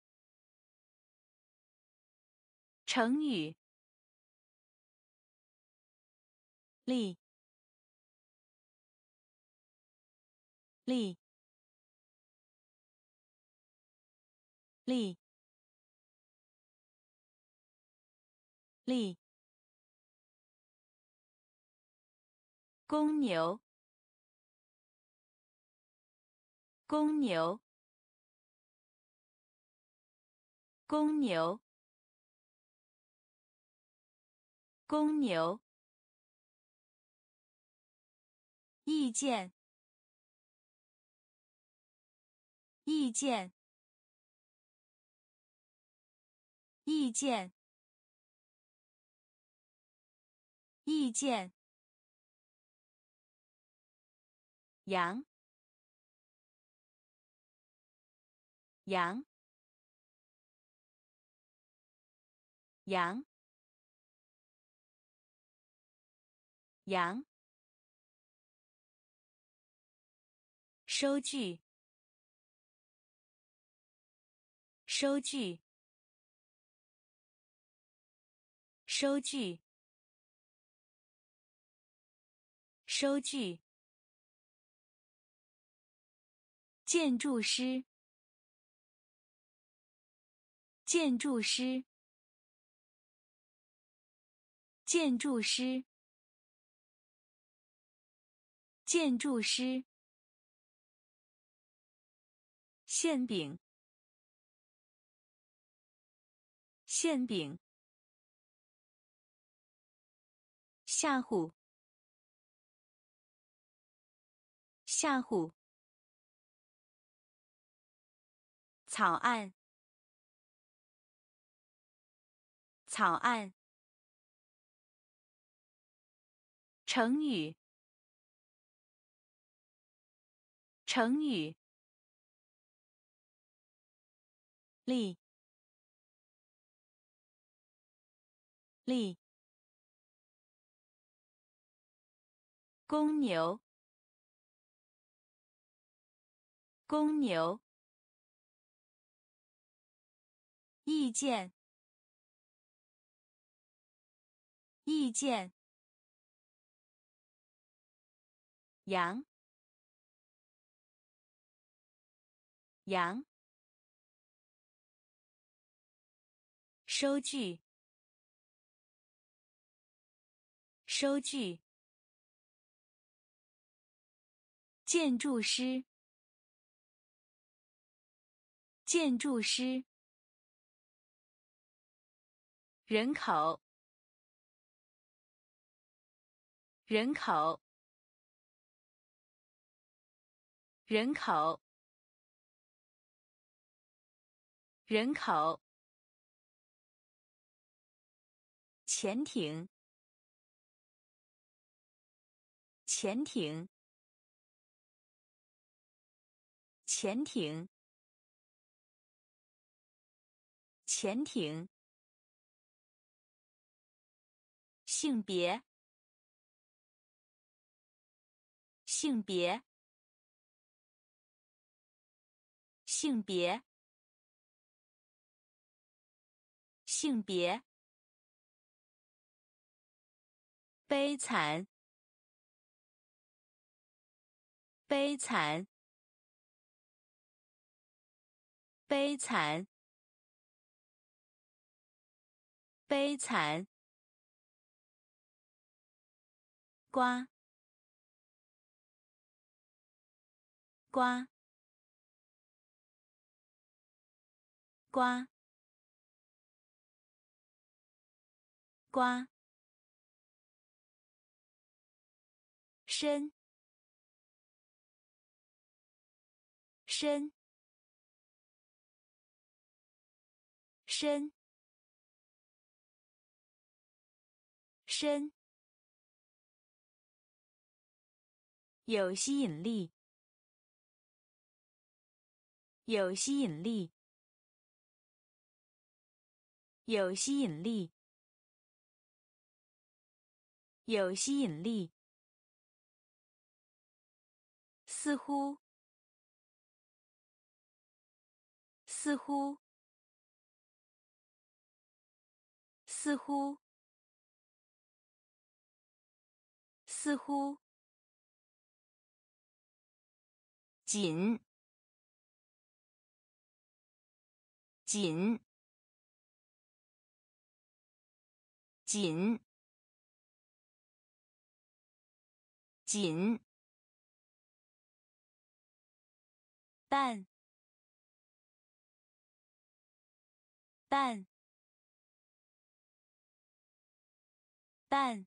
成语。力，力，力，力。公牛，公牛，公牛，公牛。意见，意见，意见，意见。羊，羊，羊，羊。收据，收据，收据，收据。建筑师，建筑师，建筑师，建筑师。馅饼，馅饼。吓唬，吓唬。草案，草案。成语，成语。力，力。公牛，公牛。意见，意见。羊，羊。收据，收据。建筑师，建筑师。人口，人口，人口，人口。潜艇，潜艇，潜艇，潜艇。性别，性别，性别，性别。悲惨，悲惨，悲惨， 悲惨，瓜，瓜，瓜，瓜，深，深，深，深，有吸引力，有吸引力，有吸引力，有吸引力，似乎，似乎，似乎，似乎，紧，紧，紧，紧，但，但，但，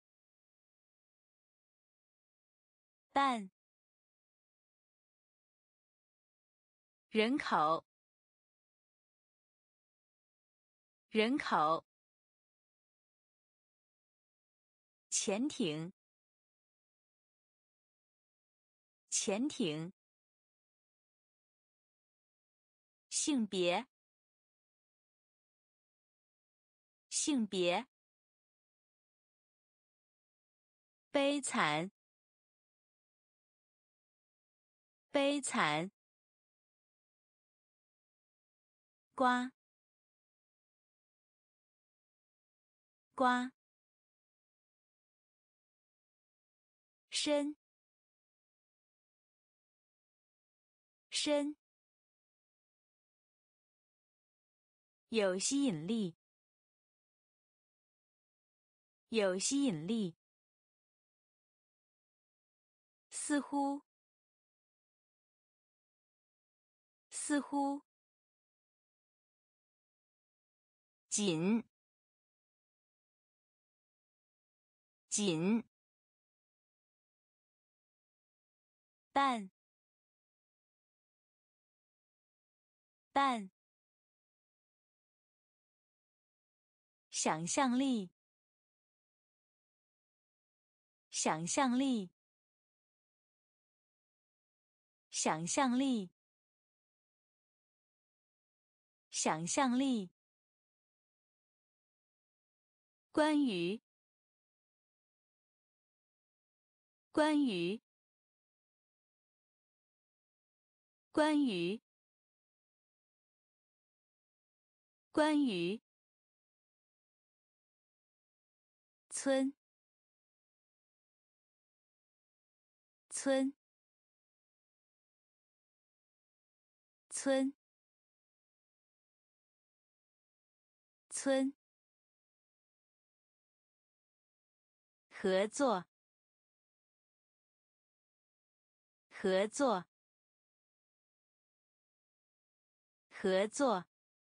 但，人口，人口，潜艇，潜艇，性别，性别，悲惨，悲惨，瓜，瓜，深，深，有吸引力，有吸引力，似乎，似乎，紧，紧，但，但，想象力，想象力，想象力，想象力，关于，关于，关于，关于，村，村，村，村，合作，合作，合作，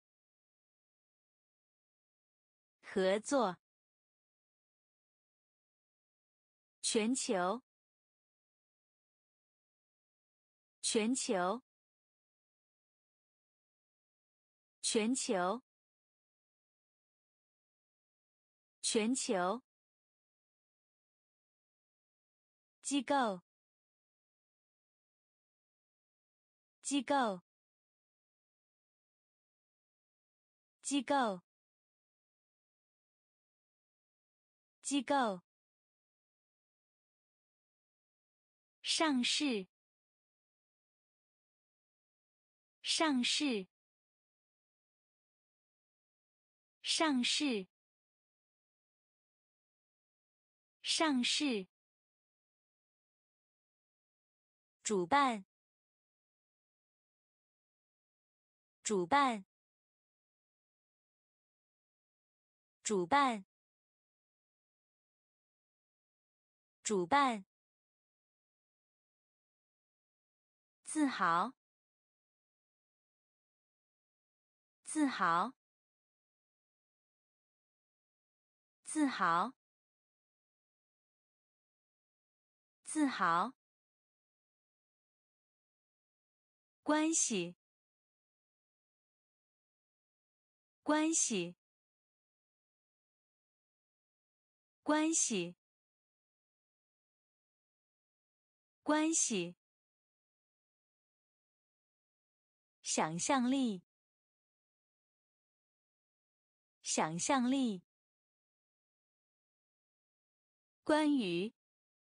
合作，全球，全球，全球，全球，机构，机构，机构，机构，上市，上市，上市，上市，主办，主办， 主办，主办，自豪，自豪，自豪，自豪，关系，关系，关系，关系，想象力，想象力，关于，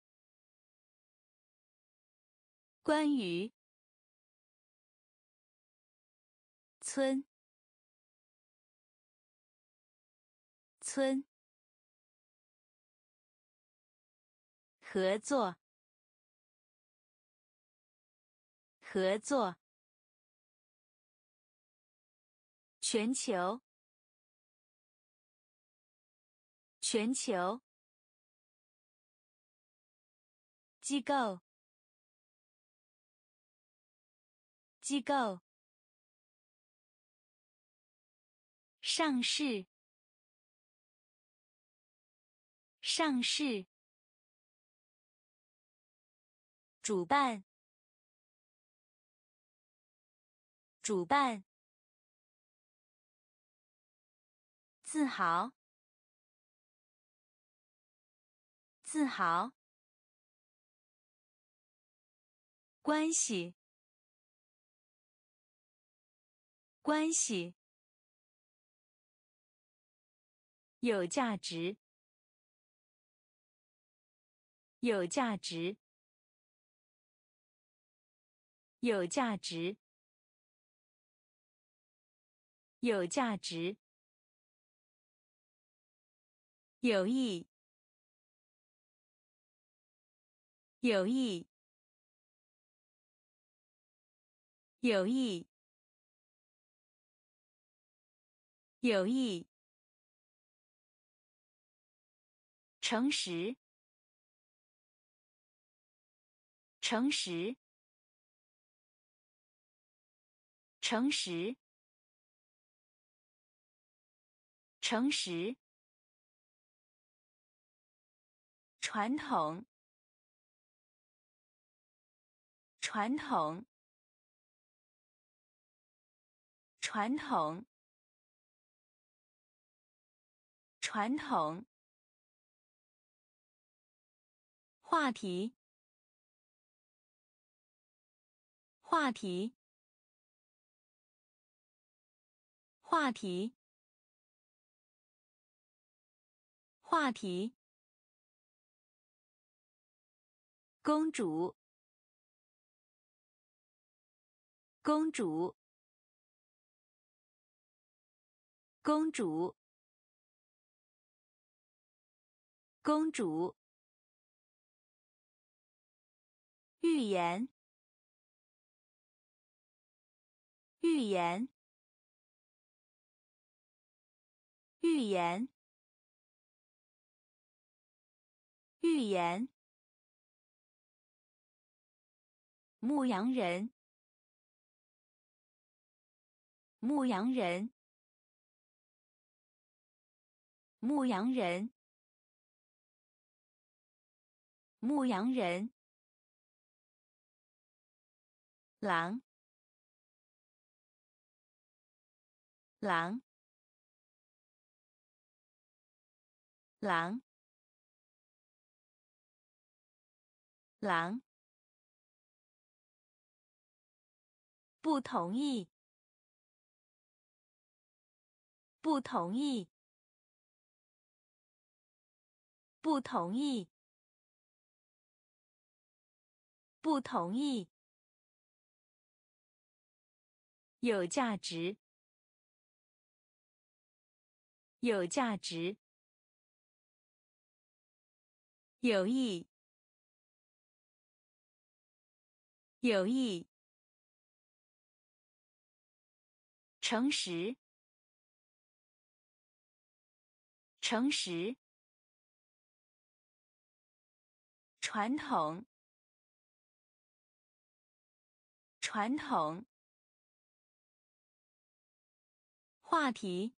关于，村，村，合作，合作，全球，全球，机构，机构，上市，上市，主办，主办，自豪，自豪，关系，关系，有价值，有价值，有价值，有价值，有益，有益，有益，有益，诚实，诚实，诚实，诚实，传统，传统，传统，传统，话题，话题，话题，话题，公主，公主，公主，公主，预言，预言，预言，预言，牧羊人，牧羊人，牧羊人，牧羊人，狼，狼，狼，狼，不同意，不同意，不同意，不同意，有价值，有价值，有益，有益，诚实， 诚实，传统，传统，话题，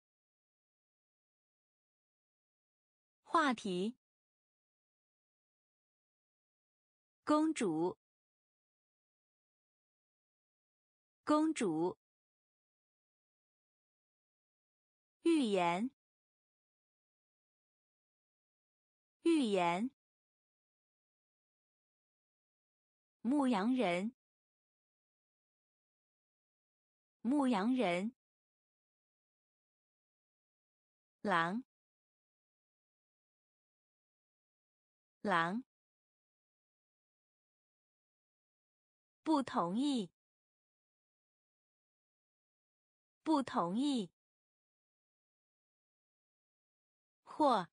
话题，公主，公主，预言，预言，牧羊人，牧羊人，狼，狼，不同意，不同意，或，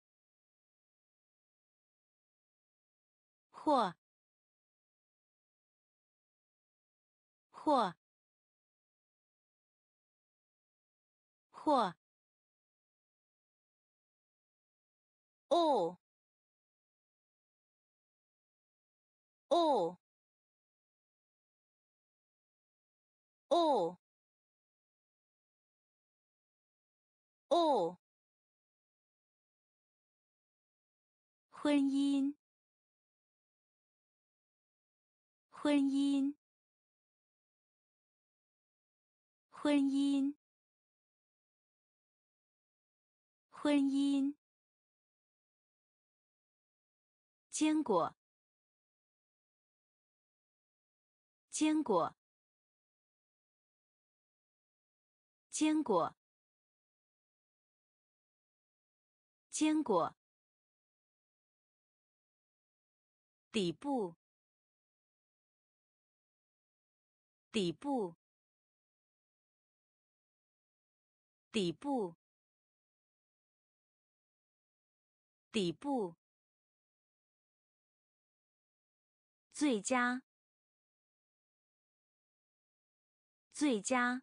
或，或，或，哦，哦，哦，哦，婚姻，婚姻，婚姻，婚姻，坚果，坚果，坚果，坚果，底部，底部，底部，底部，最佳，最佳，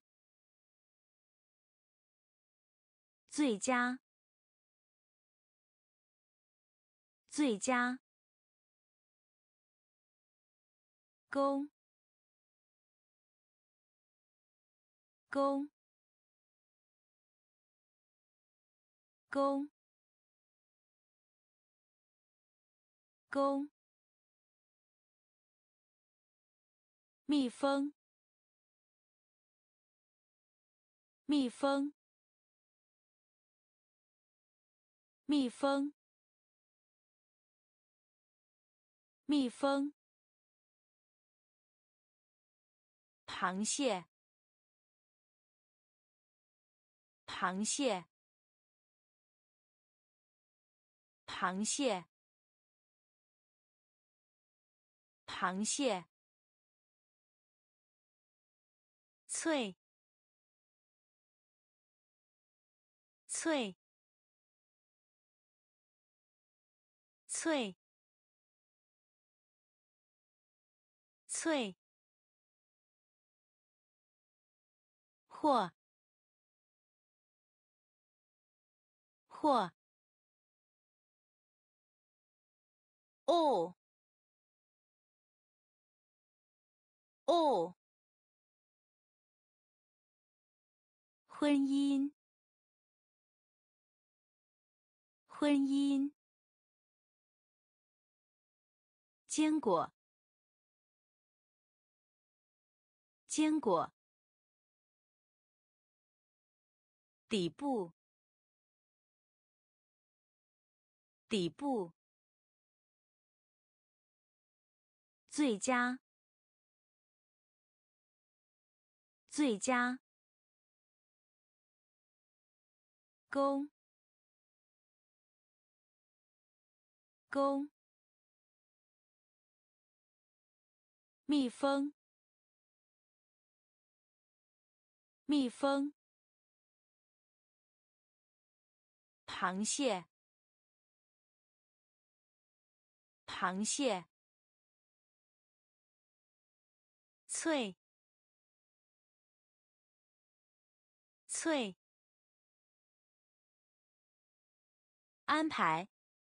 最佳，最佳，公，公，公，公，蜜蜂，蜜蜂，蜜蜂，蜜蜂，螃蟹，螃蟹，螃蟹，螃蟹，脆，脆，脆，脆，或，或，哦，哦，婚姻，婚姻，坚果，坚果，底部，底部，最佳，最佳，公，公，蜜蜂，蜜蜂，螃蟹，螃蟹，脆，脆， 安排，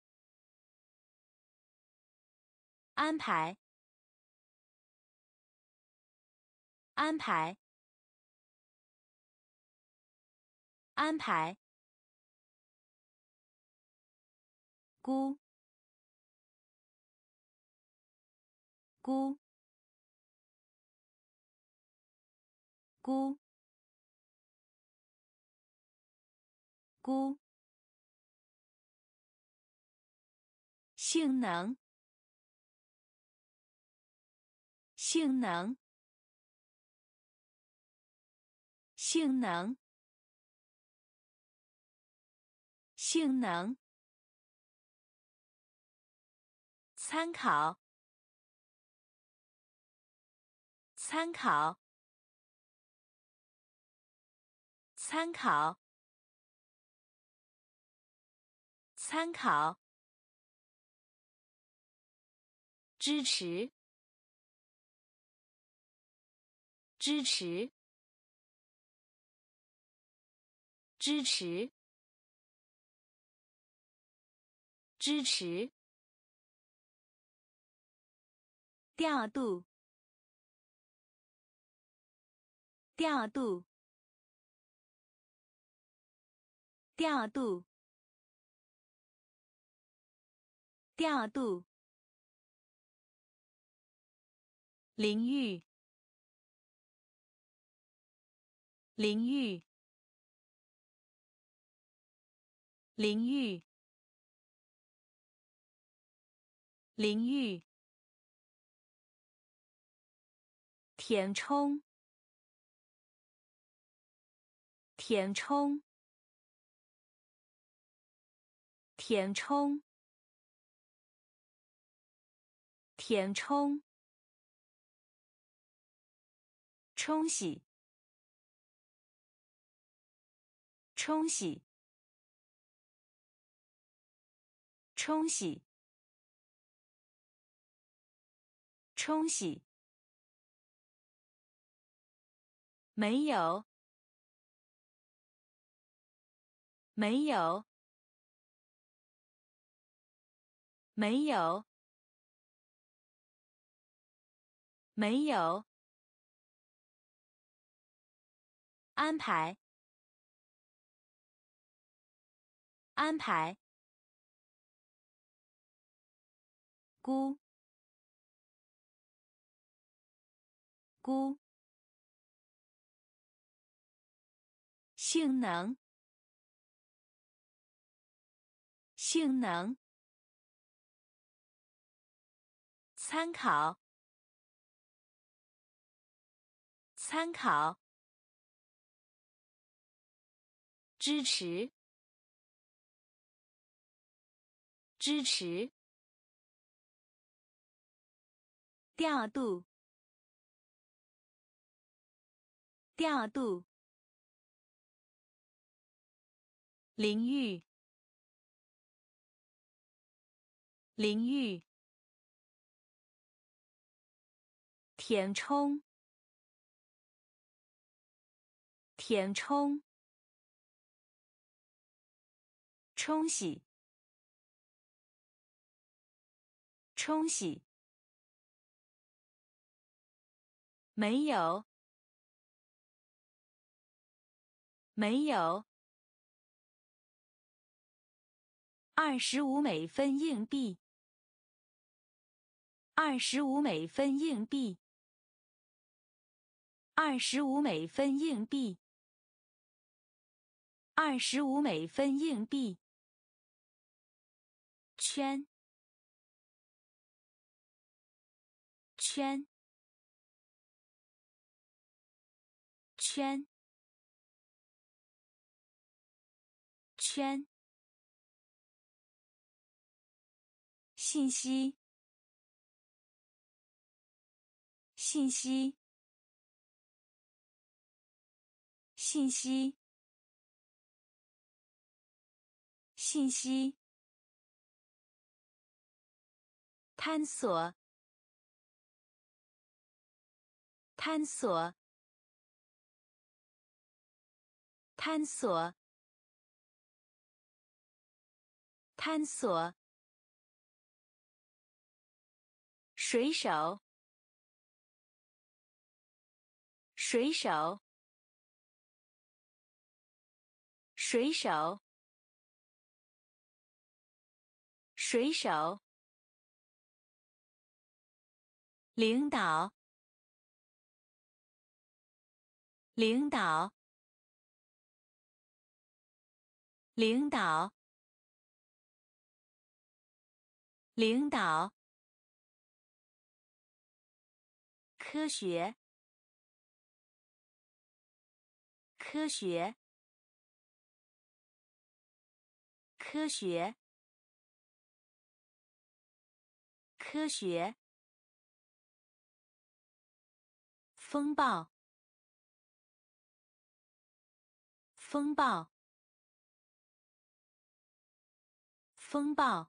安排，安排，安排。估，估，估，估。性能，性能，性能，性能。参考，参考，参考，参考。支持，支持，支持，支持。调度，调度，调度，调度。淋浴，淋浴，淋浴，淋浴。填充，填充，填充，填充。冲洗，冲洗，冲洗，冲洗。没有，没有，没有，没有。安排，安排。估，估。性能，性能。参考，参考。支持，支持。调度，调度。淋浴，淋浴。填充，填充。冲洗，冲洗。没有，没有。二十五美分硬币，二十五美分硬币，二十五美分硬币，二十五美分硬币。圈，圈，圈，圈。信息，信息，信息，信息。探索，探索，探索， 探索，水手，水手，水手，水手，领导，领导，领导，领导，科学，科学，科学，科学，风暴，风暴，风暴，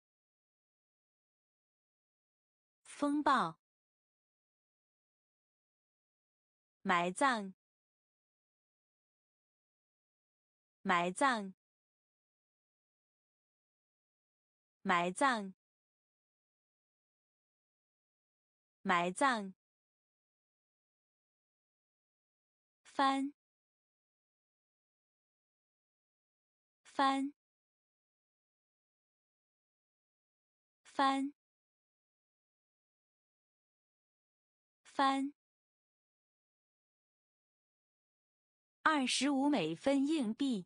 风暴，埋葬，埋葬，埋葬，埋葬，翻，翻，翻，翻，二十五美分硬币，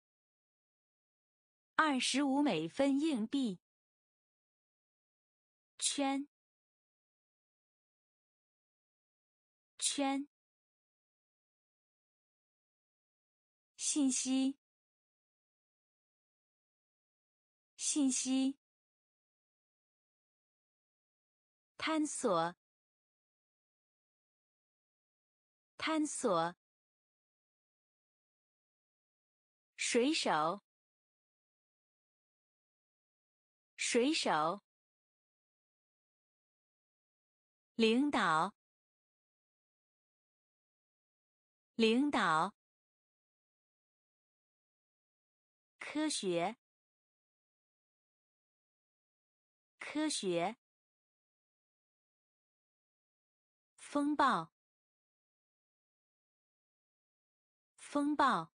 二十五美分硬币，圈，圈，信息，信息，探索，探索，水手，水手，领导，领导，科学，科学，风暴，风暴，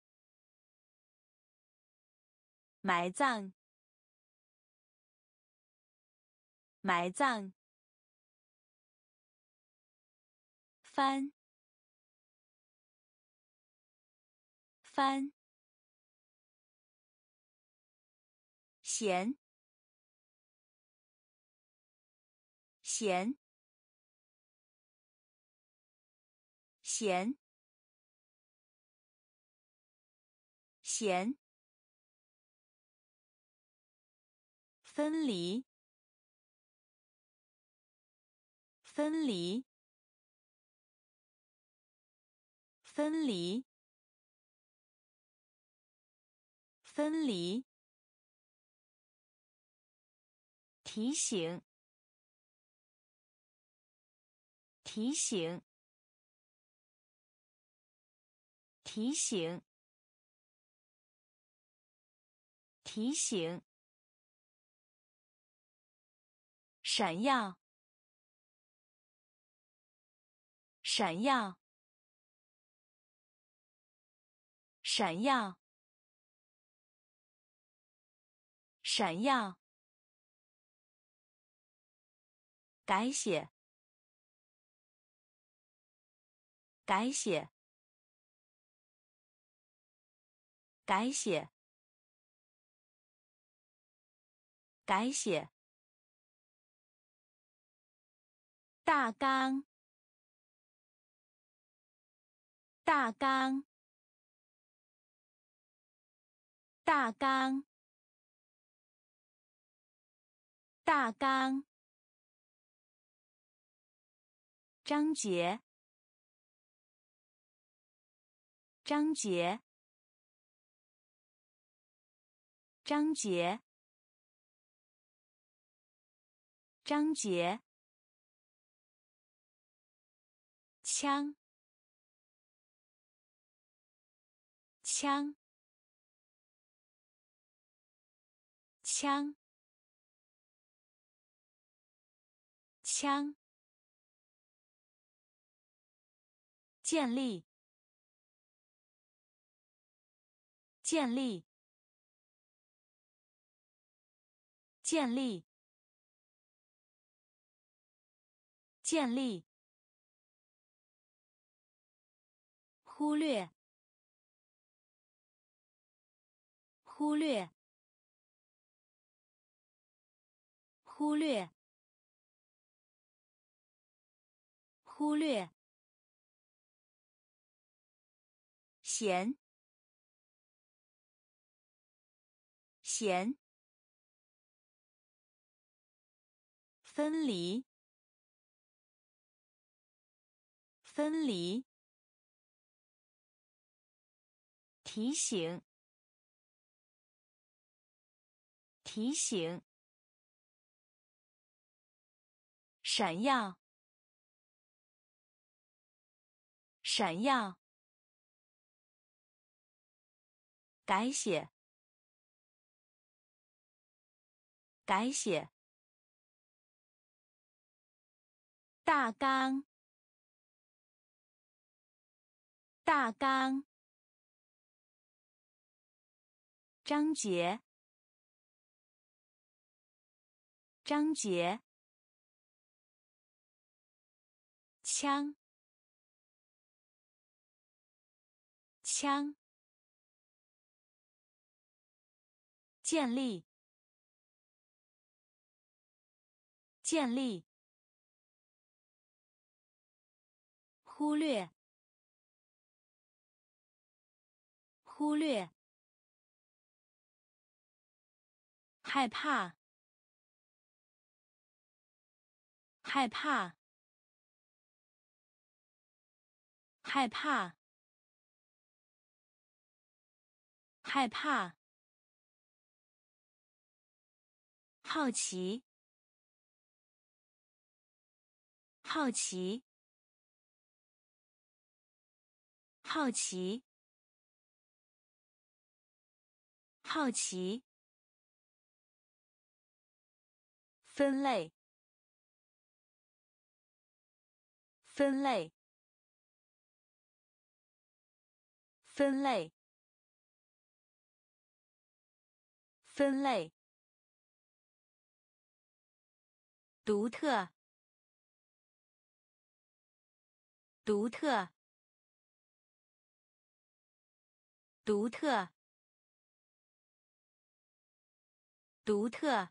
埋葬，埋葬，翻，翻，咸，咸，咸，咸，分离，分离，分离，分离，提醒，提醒，提醒，提醒，闪耀，闪耀，闪耀，闪耀，改写，改写，改写，改写，大纲，大纲，大纲，大纲，章节，章节，章节，章节，枪，枪， 枪，枪，建立，建立，建立，建立，忽略，忽略，忽略，忽略，咸，咸，分离，分离，提醒，提醒，闪耀，闪耀，改写，改写，大纲，大纲，章节，章节，枪，枪，建立，建立，忽略，忽略，害怕，害怕，害怕，害怕，好奇，好奇，好奇，好奇，分类，分类，分类，分类，独特，独特，独特，独特，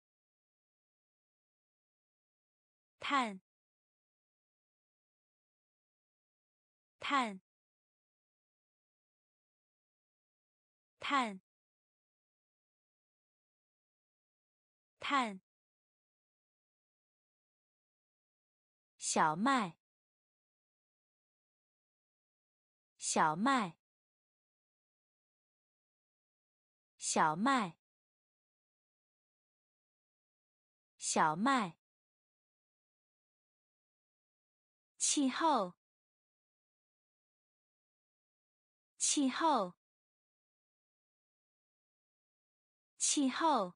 碳，碳，碳，碳，小麦，小麦，小麦，小麦，气候，气候，气候，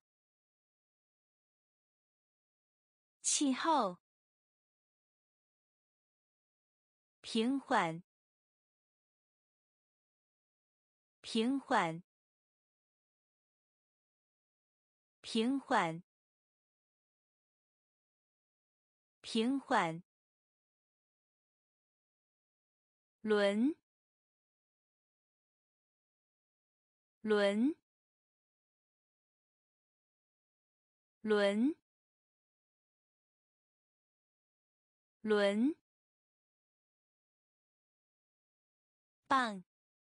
气候，平缓，平缓，平缓，平缓，轮，轮，轮，轮，棒，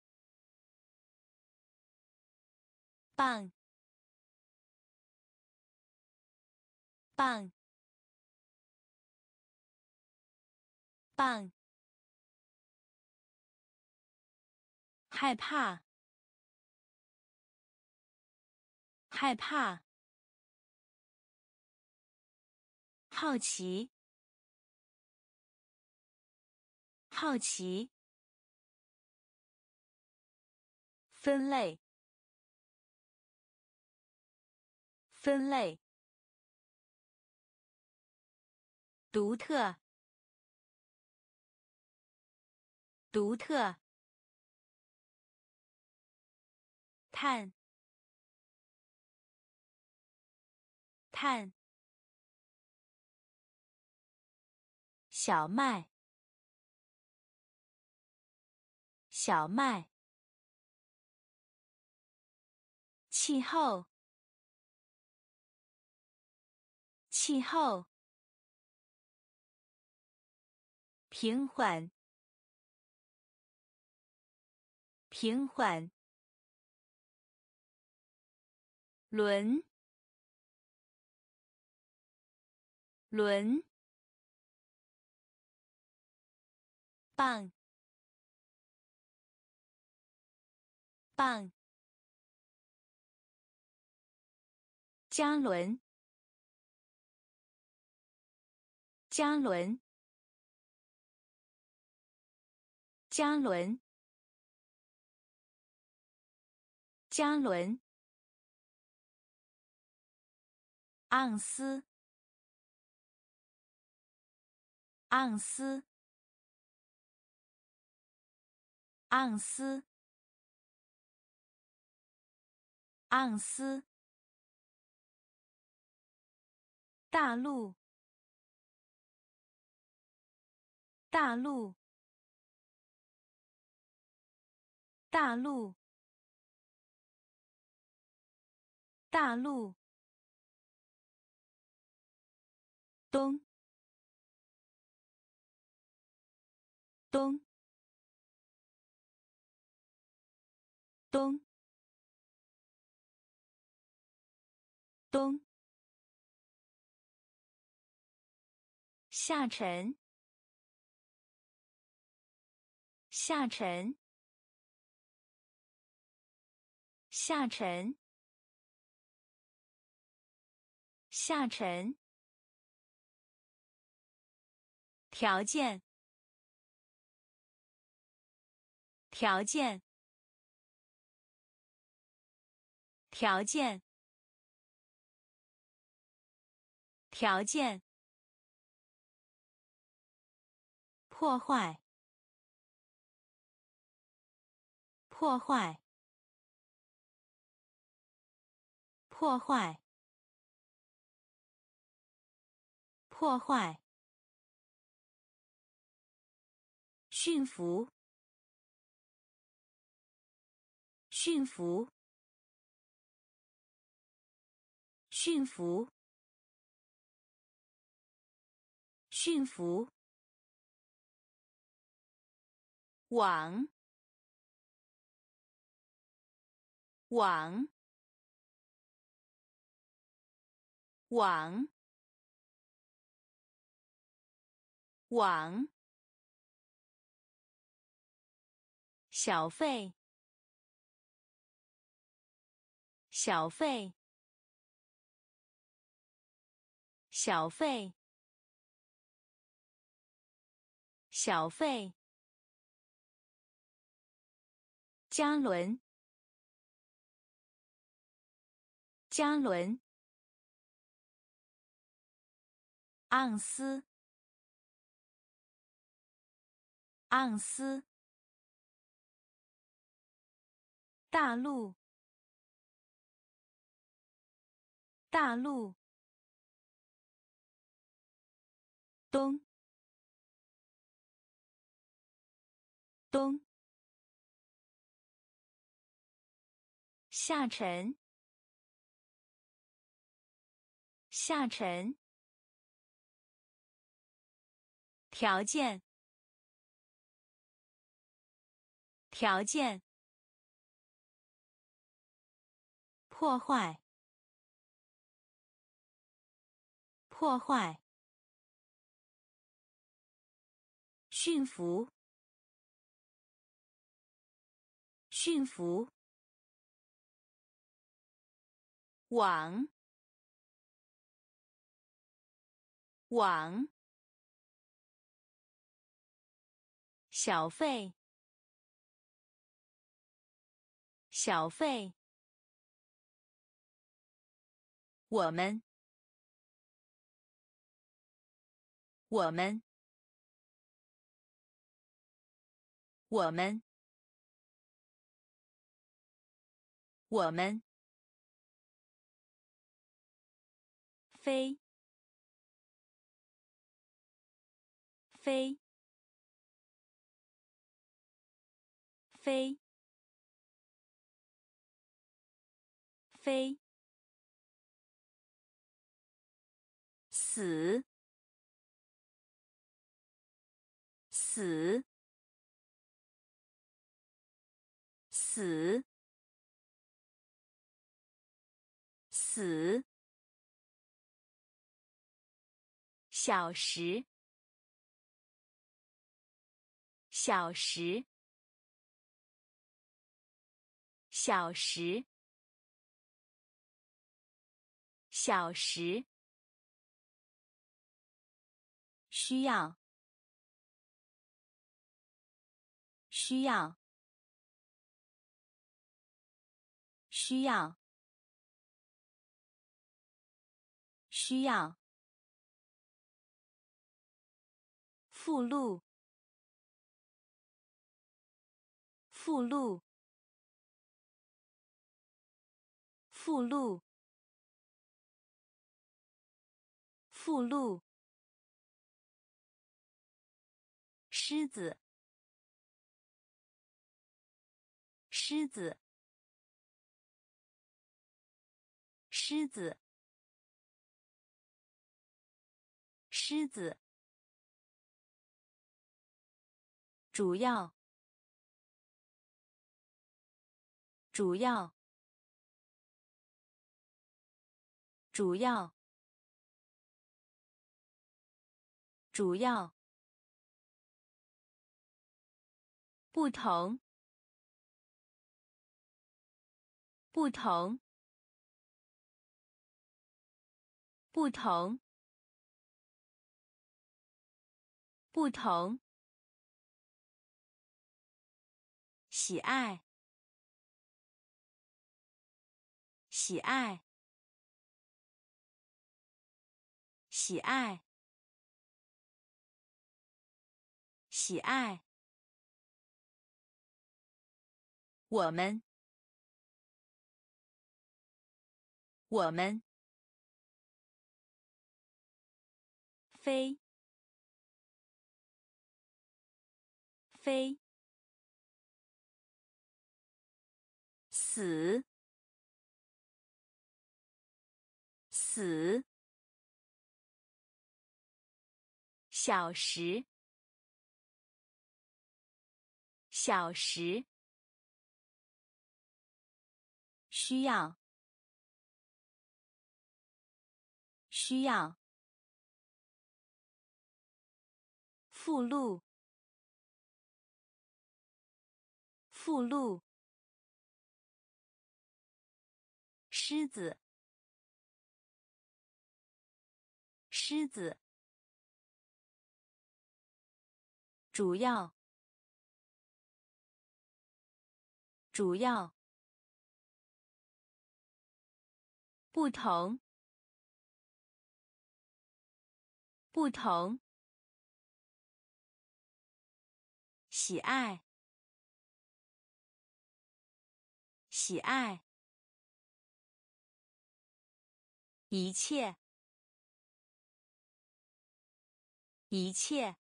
棒，棒，棒，害怕，害怕，好奇，好奇，分类， 分类，独特，独特，碳，碳，小麦，小麦，气候，气候，平缓，平缓，轮，轮，棒，棒，加仑，加仑，加仑，加仑，盎司，盎司，盎司，盎司，大陆，大陆，大陆，大陆，东，东，东，东，下沉，下沉，下沉，下沉，条件，条件，条件，条件，破坏，破坏，破坏，破坏，驯服，驯服，驯服，驯服，网，网，网，网，小费，小费，小费，小费，加仑，加仑，盎司，盎司，大陆，大陆，东，东，下沉，下沉，条件，条件，破坏，破坏，驯服，驯服，网，网，小费，小费， 我们，我们，我们，我们，飞，飞，飞，飞，死，死，死，死，小时，小时，小时，小时，需要，需要，需要，需要，附录，附录，附录，附录，狮子，狮子，狮子，狮子，主要，主要，主要，主要，不同，不同，不同，不同，喜爱，喜爱，喜爱，喜爱，我们，我们，飞，飞，死，死，小时，小时，需要，需要，附录，附录，狮子，狮子，主要，主要，不同，不同，喜爱，喜爱，一切，一切，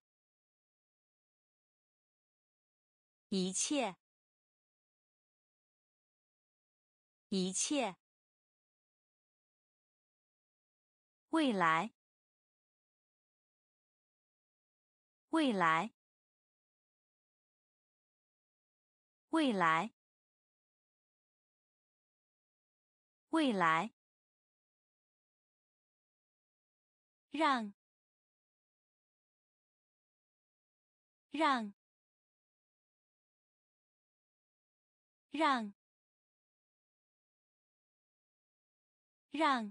一切，一切，未来，未来，未来，未来，让，让，让，让，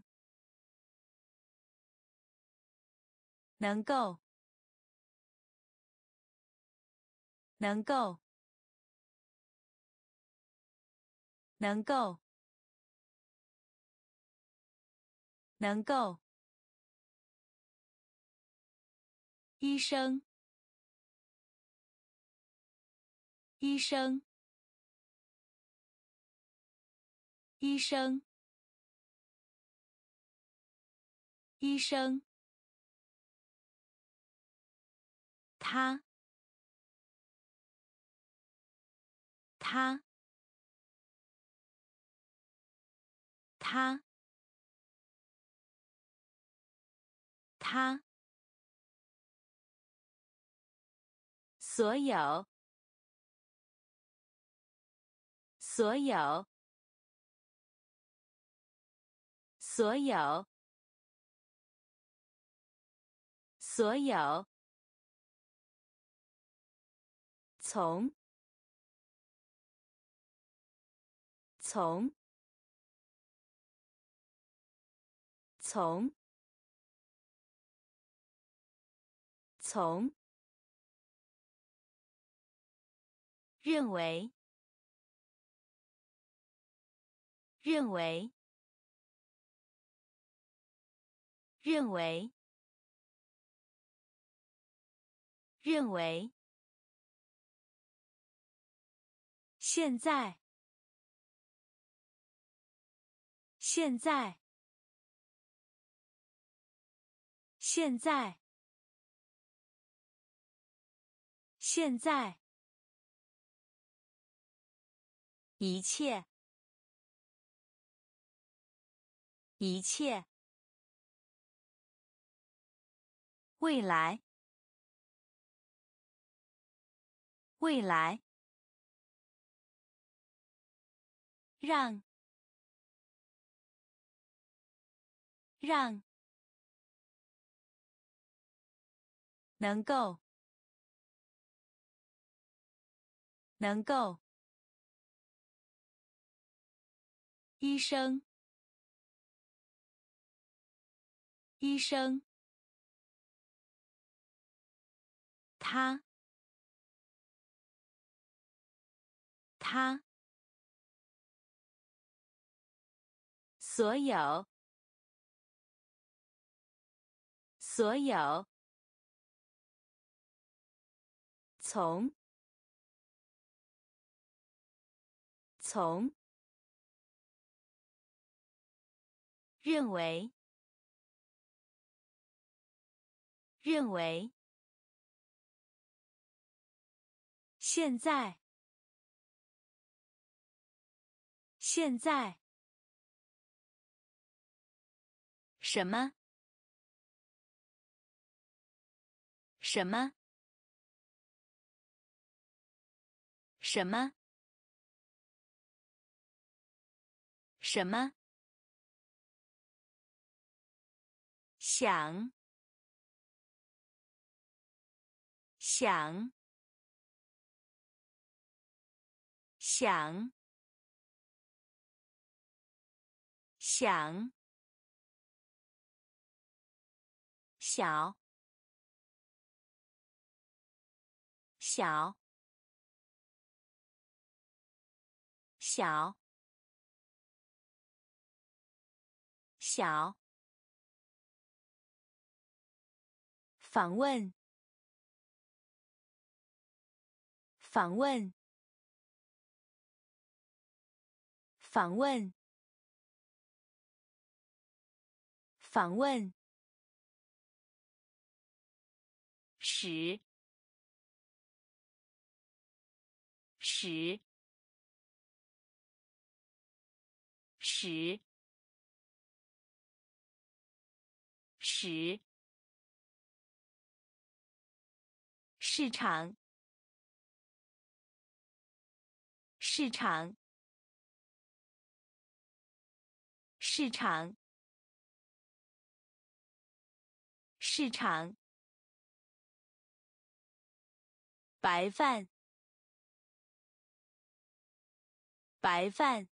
能够，能够，能够， 能够，医生，医生，医生，医生，他，他，他，他，所有，所有，所有，所有，从，从，从，从，认为，认为，认为，认为，现在，现在，现在，现在，一切，一切，未来，未来，让，让，能够，能够，医生，医生，他，他，所有，所有，从，从，认为，认为，现在，现在，什么，什么，什么，什么，想，想，想，想，小，小，小，小，访问，访问，访问，访问，使，使，使，使，市场，市场，市场，市场，白饭，白饭，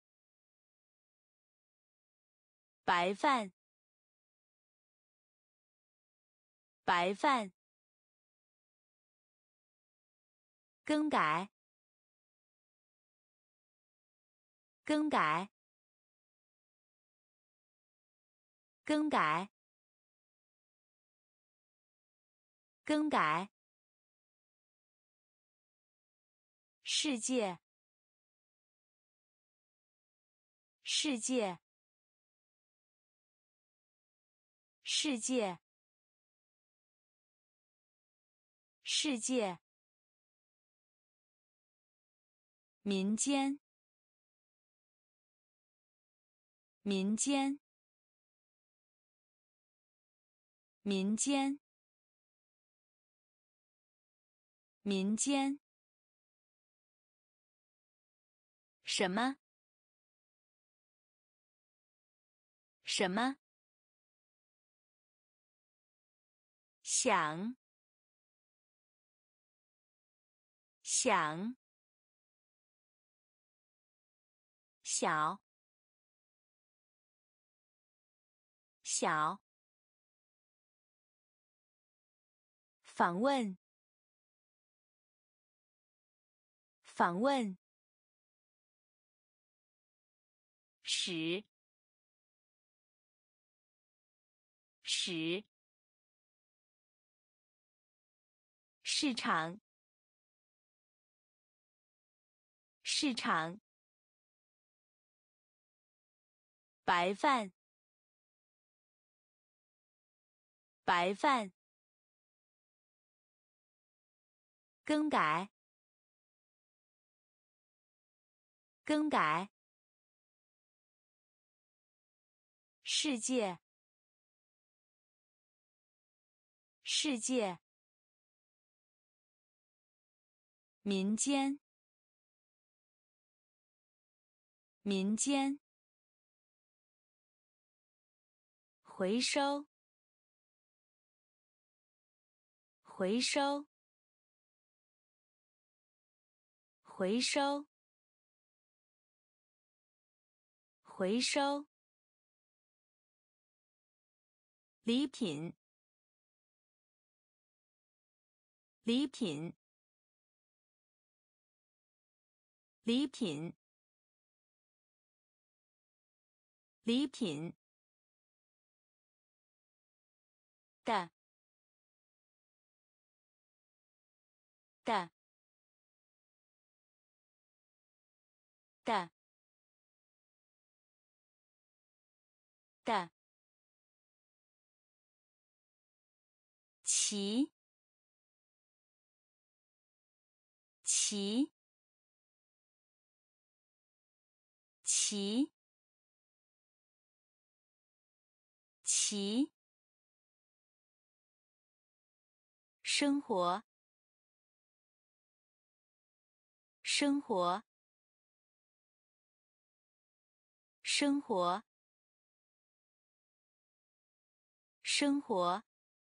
白饭，白饭，更改，更改， 更改，更改，世界，世界，世界，世界，民间，民间，民间，民间，什么？什么？想，想，小，小，访问，访问，使，使，市场，市场，白饭，白饭，更改，更改，世界，世界，民间，民间，回收，回收，回收，回收，礼品，礼品，礼品，礼品，的，的，的，的，齐，齐，齐，齐，生活，生活，生活，生活，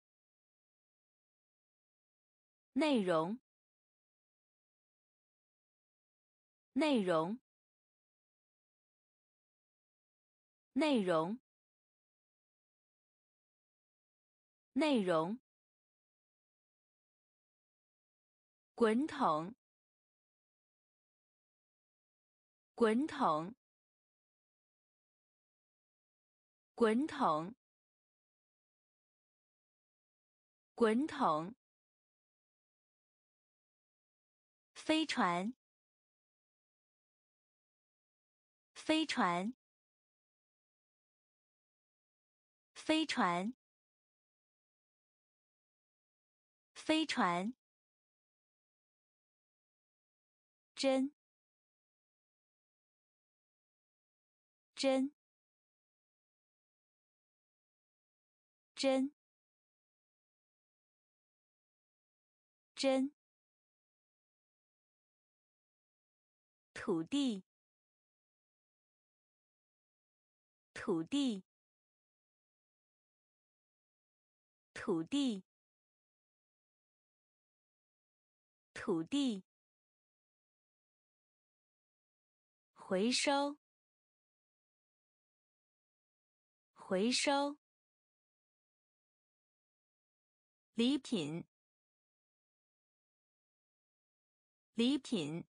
内容，内容，内容，内容，滚筒，滚筒，滚筒，滚筒，飞船，飞船，飞船，飞船，针，针，针，针，土地，土地，土地，土地，回收，回收，礼品，礼品，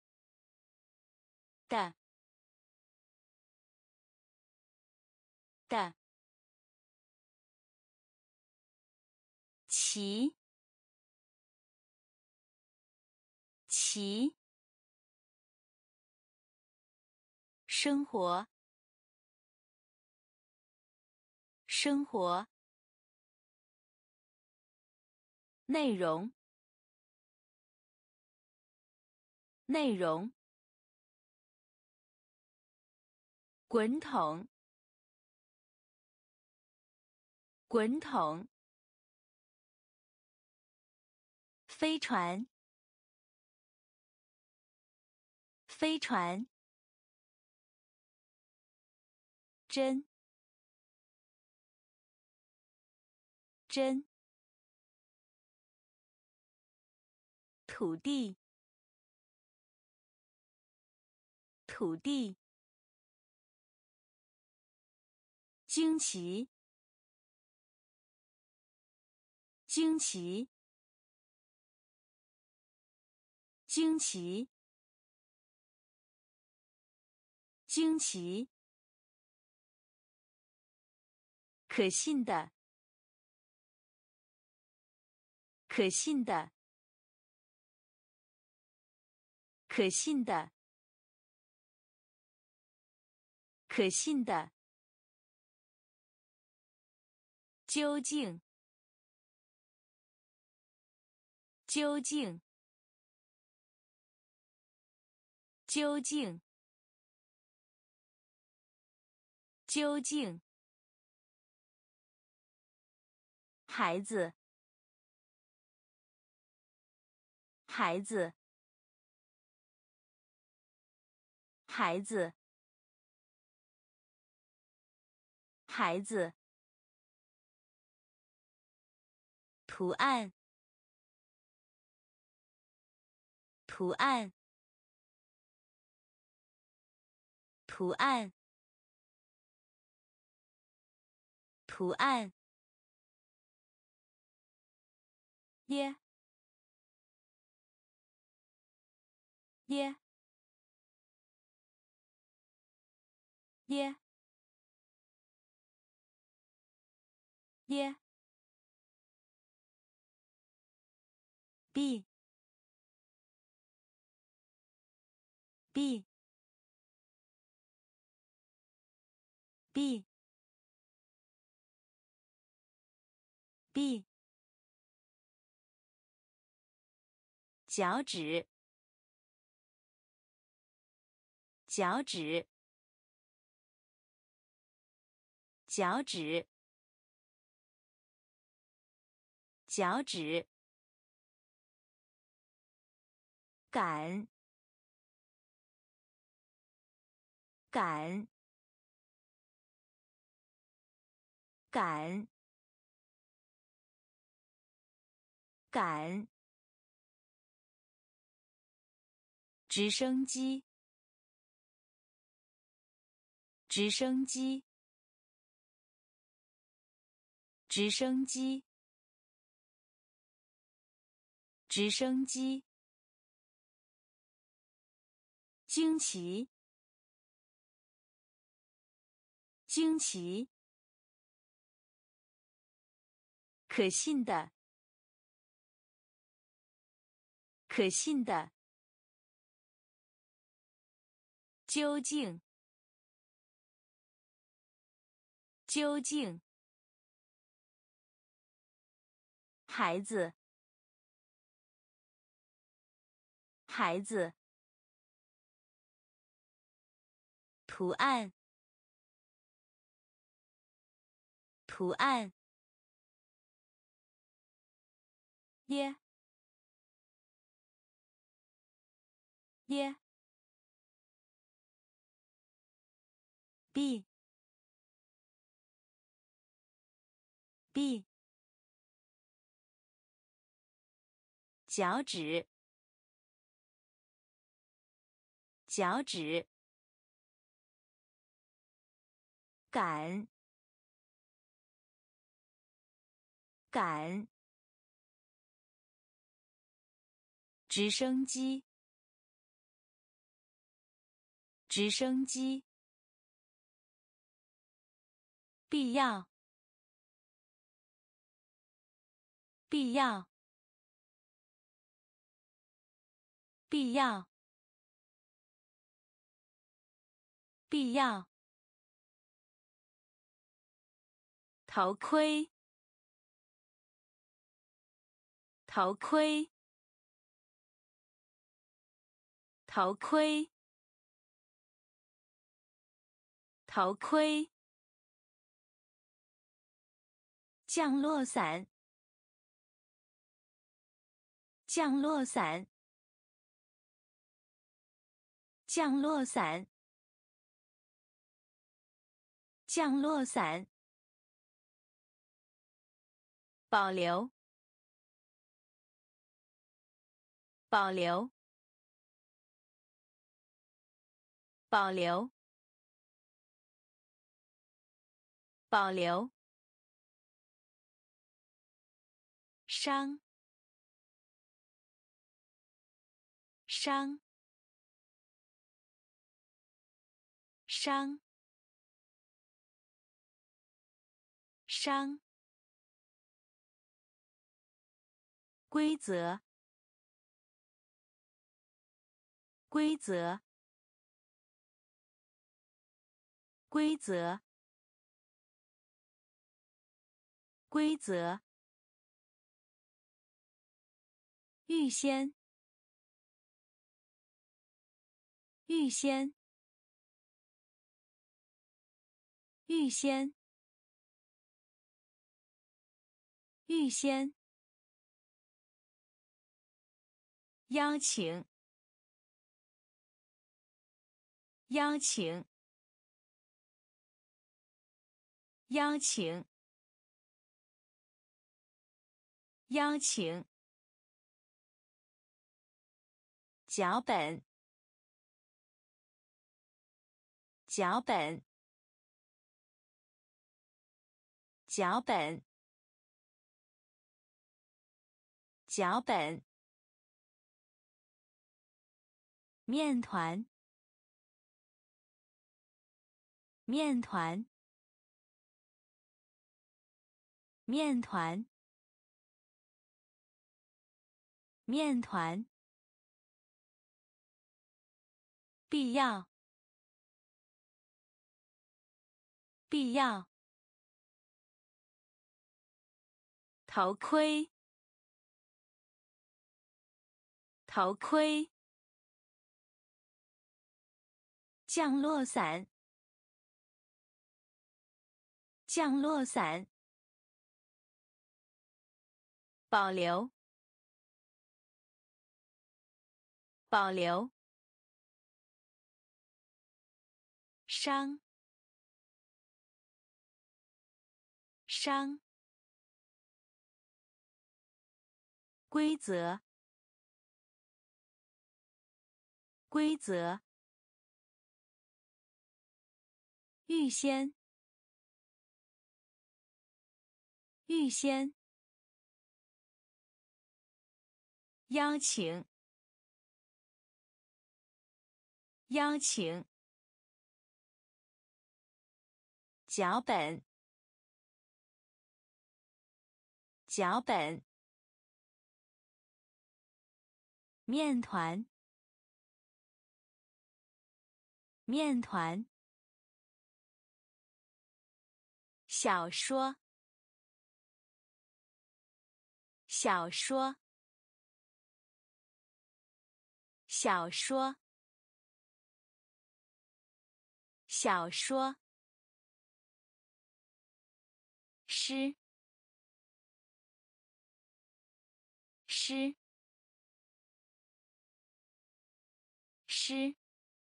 的， 的，骑，骑，生活，生活，内容，内容，滚筒，滚筒，飞船，飞船，针，针，土地，土地，惊奇，惊奇，惊奇，惊奇，可信的，可信的，可信的，可信的，究竟，究竟，究竟，究竟，孩子，孩子，孩子，孩子，图案，图案，图案，图案，耶，耶，耶，耶，b b b b 脚趾，脚趾，脚趾，脚趾，赶，赶，赶，赶，直升机，直升机，直升机，直升机，惊奇，惊奇，可信的，可信的，究竟，究竟，孩子，孩子，图案，图案，耶，耶，b b 脚趾，脚趾，赶，赶，直升机，直升机必要，必要，必要，必要。头盔，头盔，头盔，头盔。降落伞，降落伞，降落伞，降落伞。保留，保留，保留，保留。伤，伤，伤，伤。规则，规则，规则，规则。预先，预先，预先，预先。邀请，邀请，邀请，邀请。脚本，脚本，脚本，脚本。面团，面团，面团，面团。必要，必要。头盔，头盔。降落伞，降落伞。保留，保留。伤，伤。规则，规则。预先，预先。邀请，邀请。脚本，脚本。面团，面团。小说，小说，小说，小说。诗，诗，诗，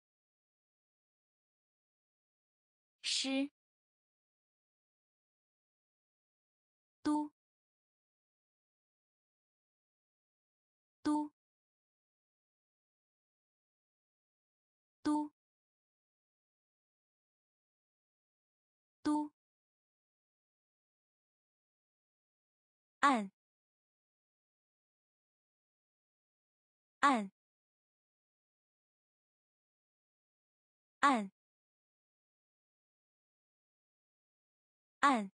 诗。都，都，都，都。按，按，按。 暗，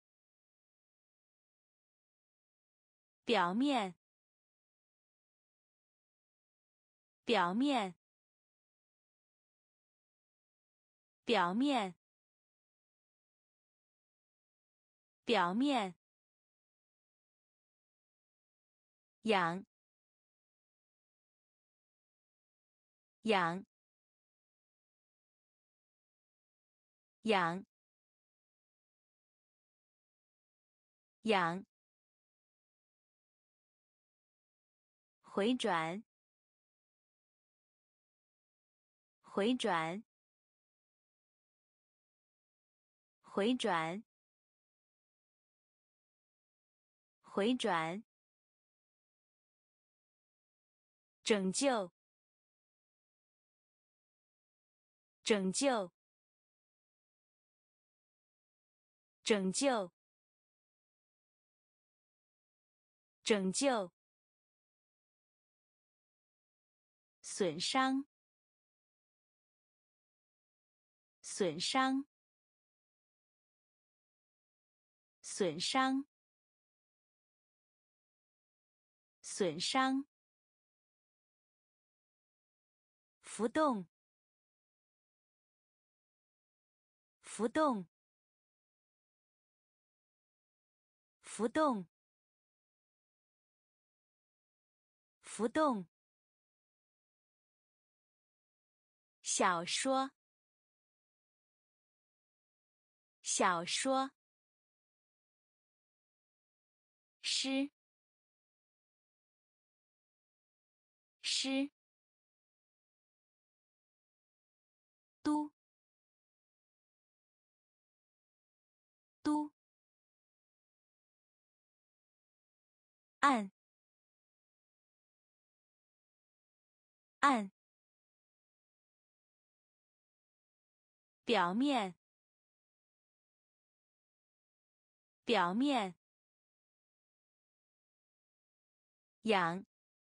表面，表面，表面，表面，痒，痒，痒，痒，回转，回转，回转，回转，拯救，拯救，拯救，拯救，损伤，损伤，损伤，损伤，浮动，浮动，浮动，浮动，小说，小说，诗，诗，都，都，暗，暗，表面，表面，痒，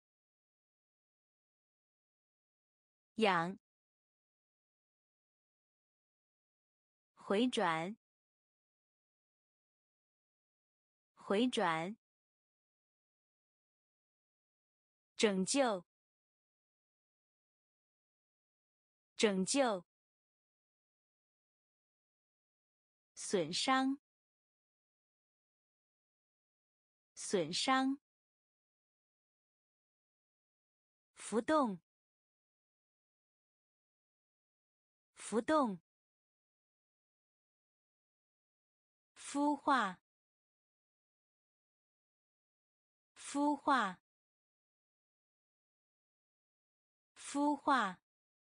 痒，回转，回转，拯救，拯救，损伤，损伤，浮动，浮动，孵化，孵化，孵化，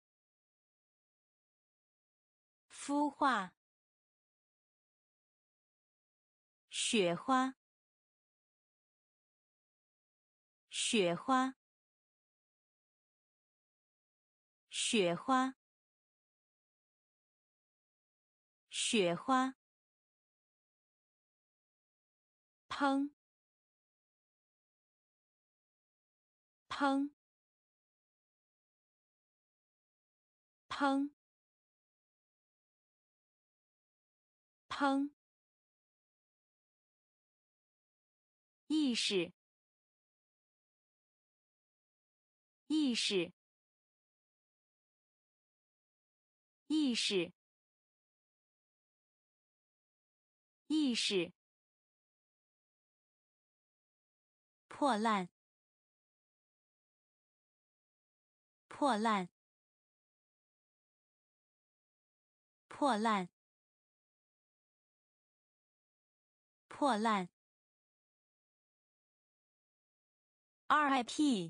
孵化，雪花，雪花，雪花，雪花，砰，砰，砰，砰，意识，意识，意识，意识，破烂，破烂，破烂，破烂，R I P，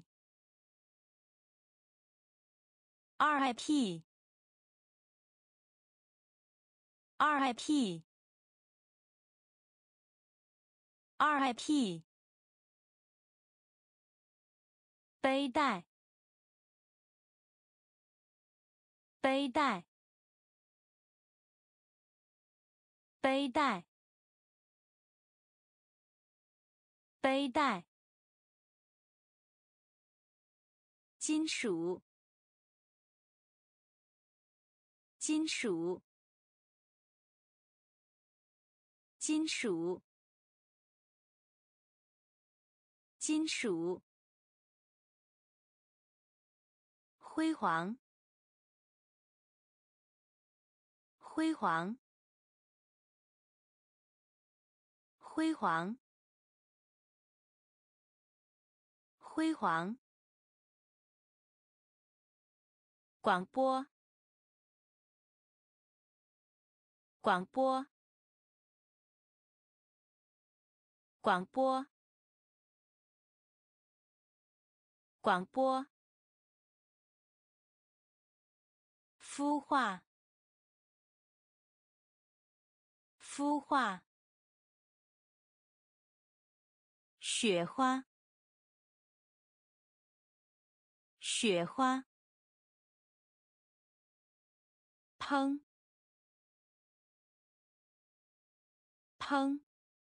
R I P， R I P， R I P， 背带，背带，背带，背带，金属，金属， 金属，金属。辉煌，辉煌，辉煌，辉煌。广播，广播，广播，广播。孵化，孵化。雪花，雪花。烹，烹。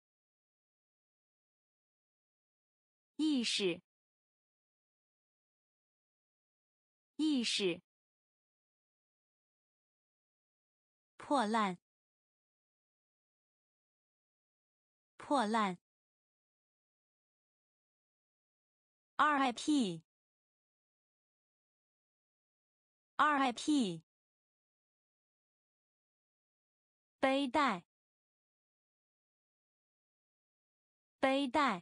意识，意识。破烂，破烂。R I P， R I P。背带，背带。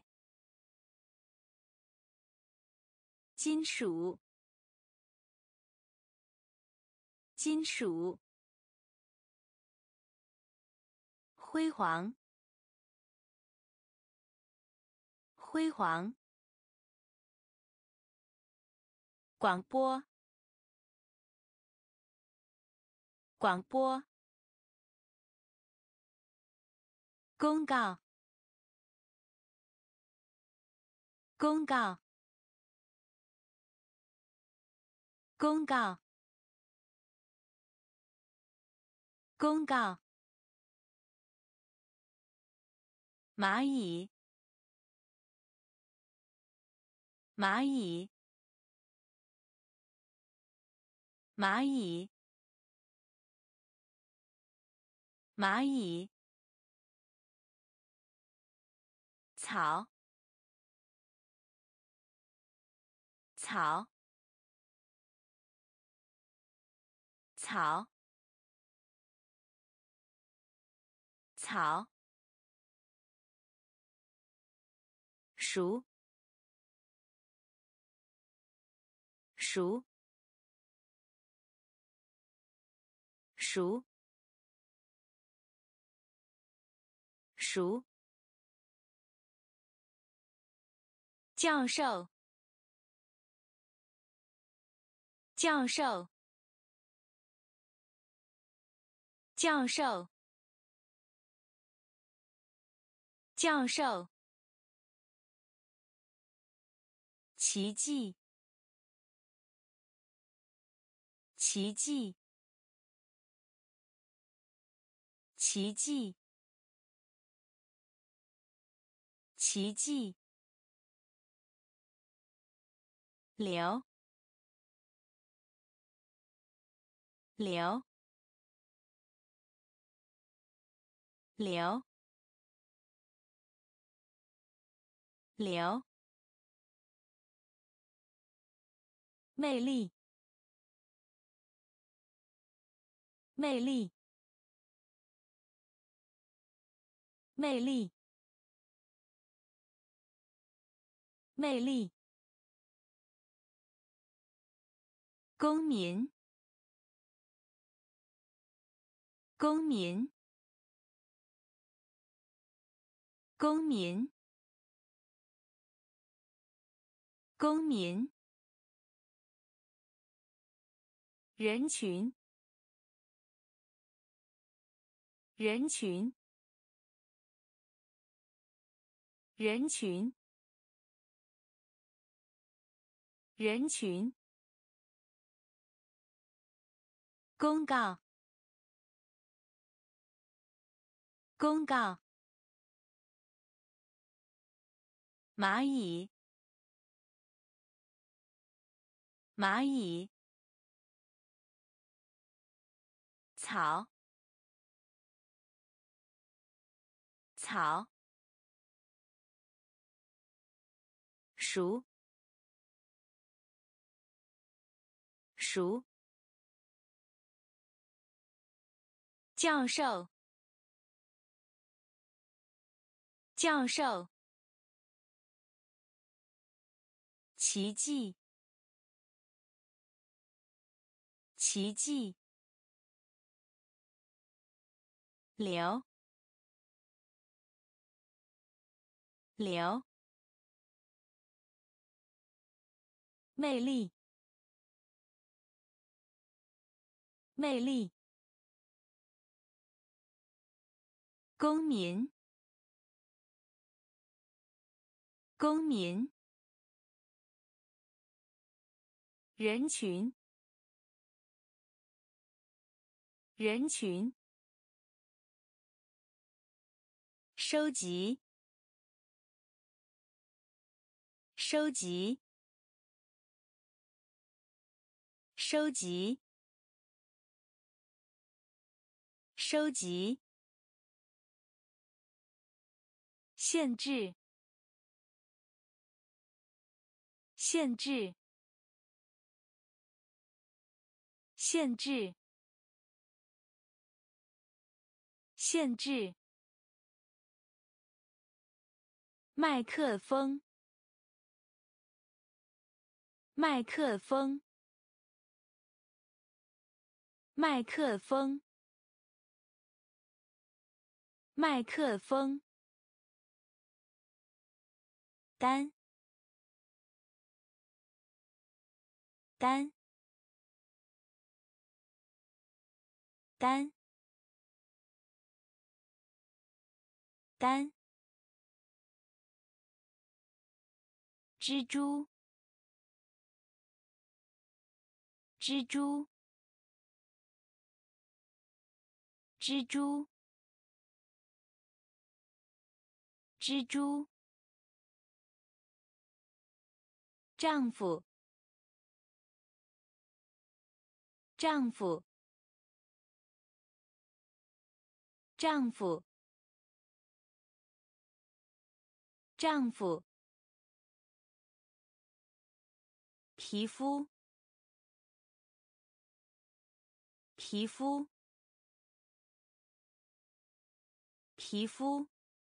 金属，金属。辉煌，辉煌。广播，广播。公告，公告，公告，公告。蚂蚁，蚂蚁，蚂蚁，蚂蚁。草，草，草，草。熟，熟，熟，熟。教授，教授，教授，教授。奇迹，奇迹，奇迹，奇迹。流，流，流，流。魅力，魅力，魅力，魅力。公民，公民，公民，公民。人群，人群，人群，人群。公告，公告。蚂蚁，蚂蚁。草， 草，熟，熟。教授，教授。奇迹，奇迹。流，流。魅力，魅力。公民，公民。人群，人群。收集，收集，收集，收集。限制，限制，限制，限制。麦克风，麦克风，麦克风，麦克风。单，单，单，单。蜘蛛，蜘蛛，蜘蛛，蜘蛛。丈夫，丈夫，丈夫，丈夫。皮肤，皮肤，皮肤，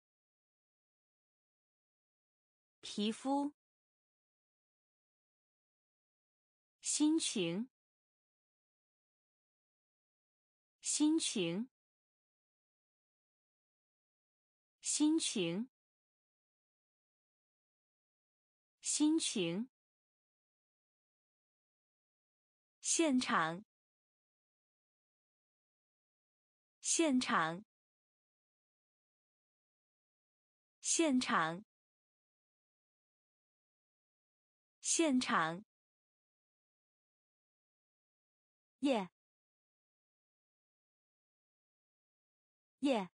皮肤。心情，心情，心情，心情。现场，现场，现场，现场。耶，耶，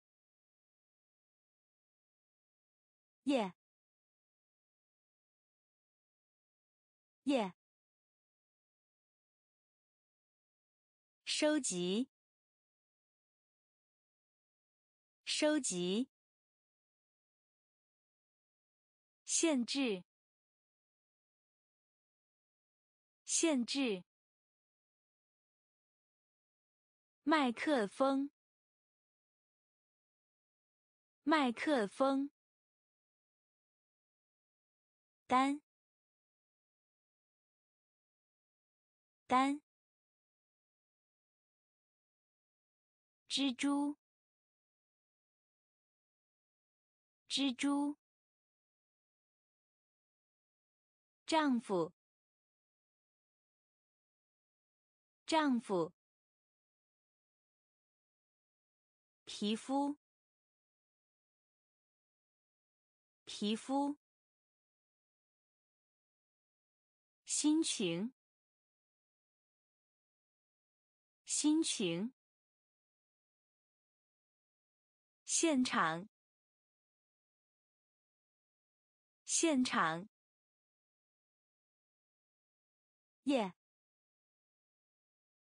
耶，耶。收集，收集。限制，限制。麦克风，麦克风。单，单。蜘蛛，蜘蛛。丈夫，丈夫。皮肤，皮肤。心情，心情。现场，现场。耶，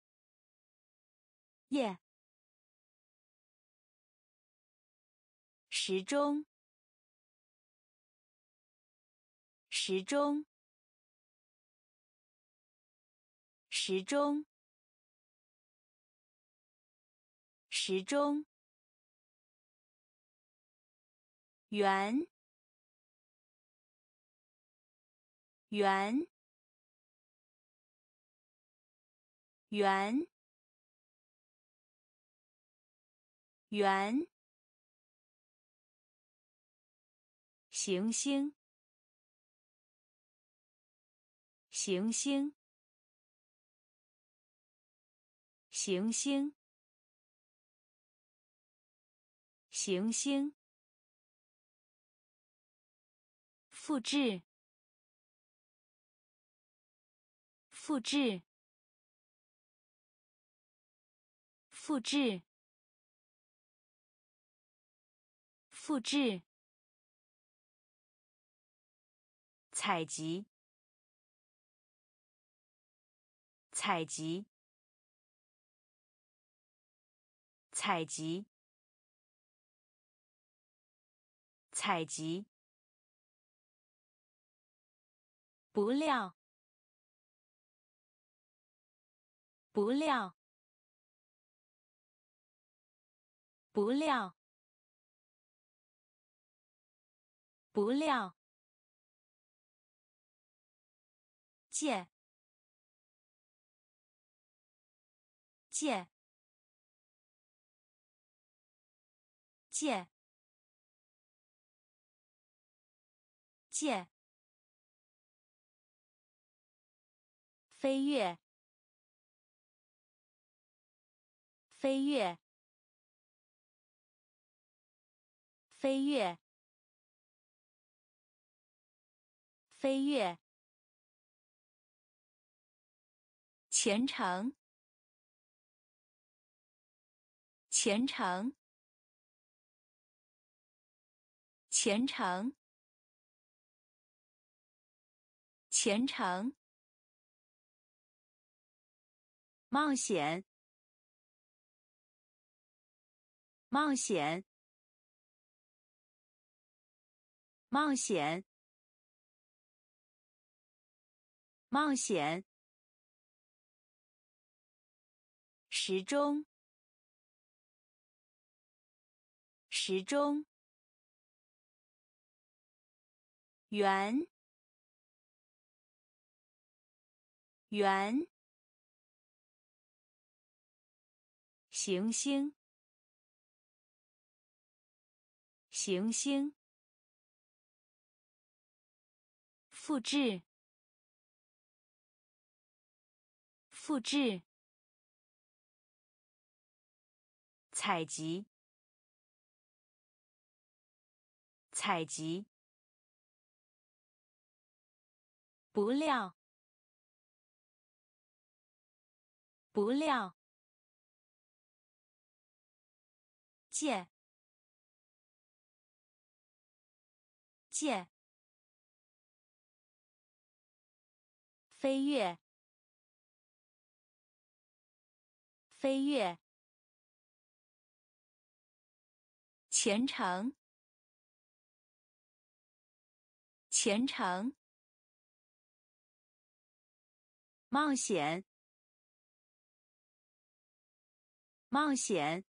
耶。 时钟，时钟，时钟，时钟，圆，圆，圆，圆，行星，行星，行星，行星，复制，复制，复制，复制，采集，采集，采集，采集，不料，不料，不料，不料，借，借，借，借，飞跃，飞跃，飞跃，飞跃，虔诚，虔诚，虔诚，虔诚，冒险，冒险，冒险，冒险，时钟，时钟，圆，圆，行星，行星，复制，复制，采集，采集，不料，不料，借，借，飞跃，飞跃，虔诚，虔诚，冒险，冒险，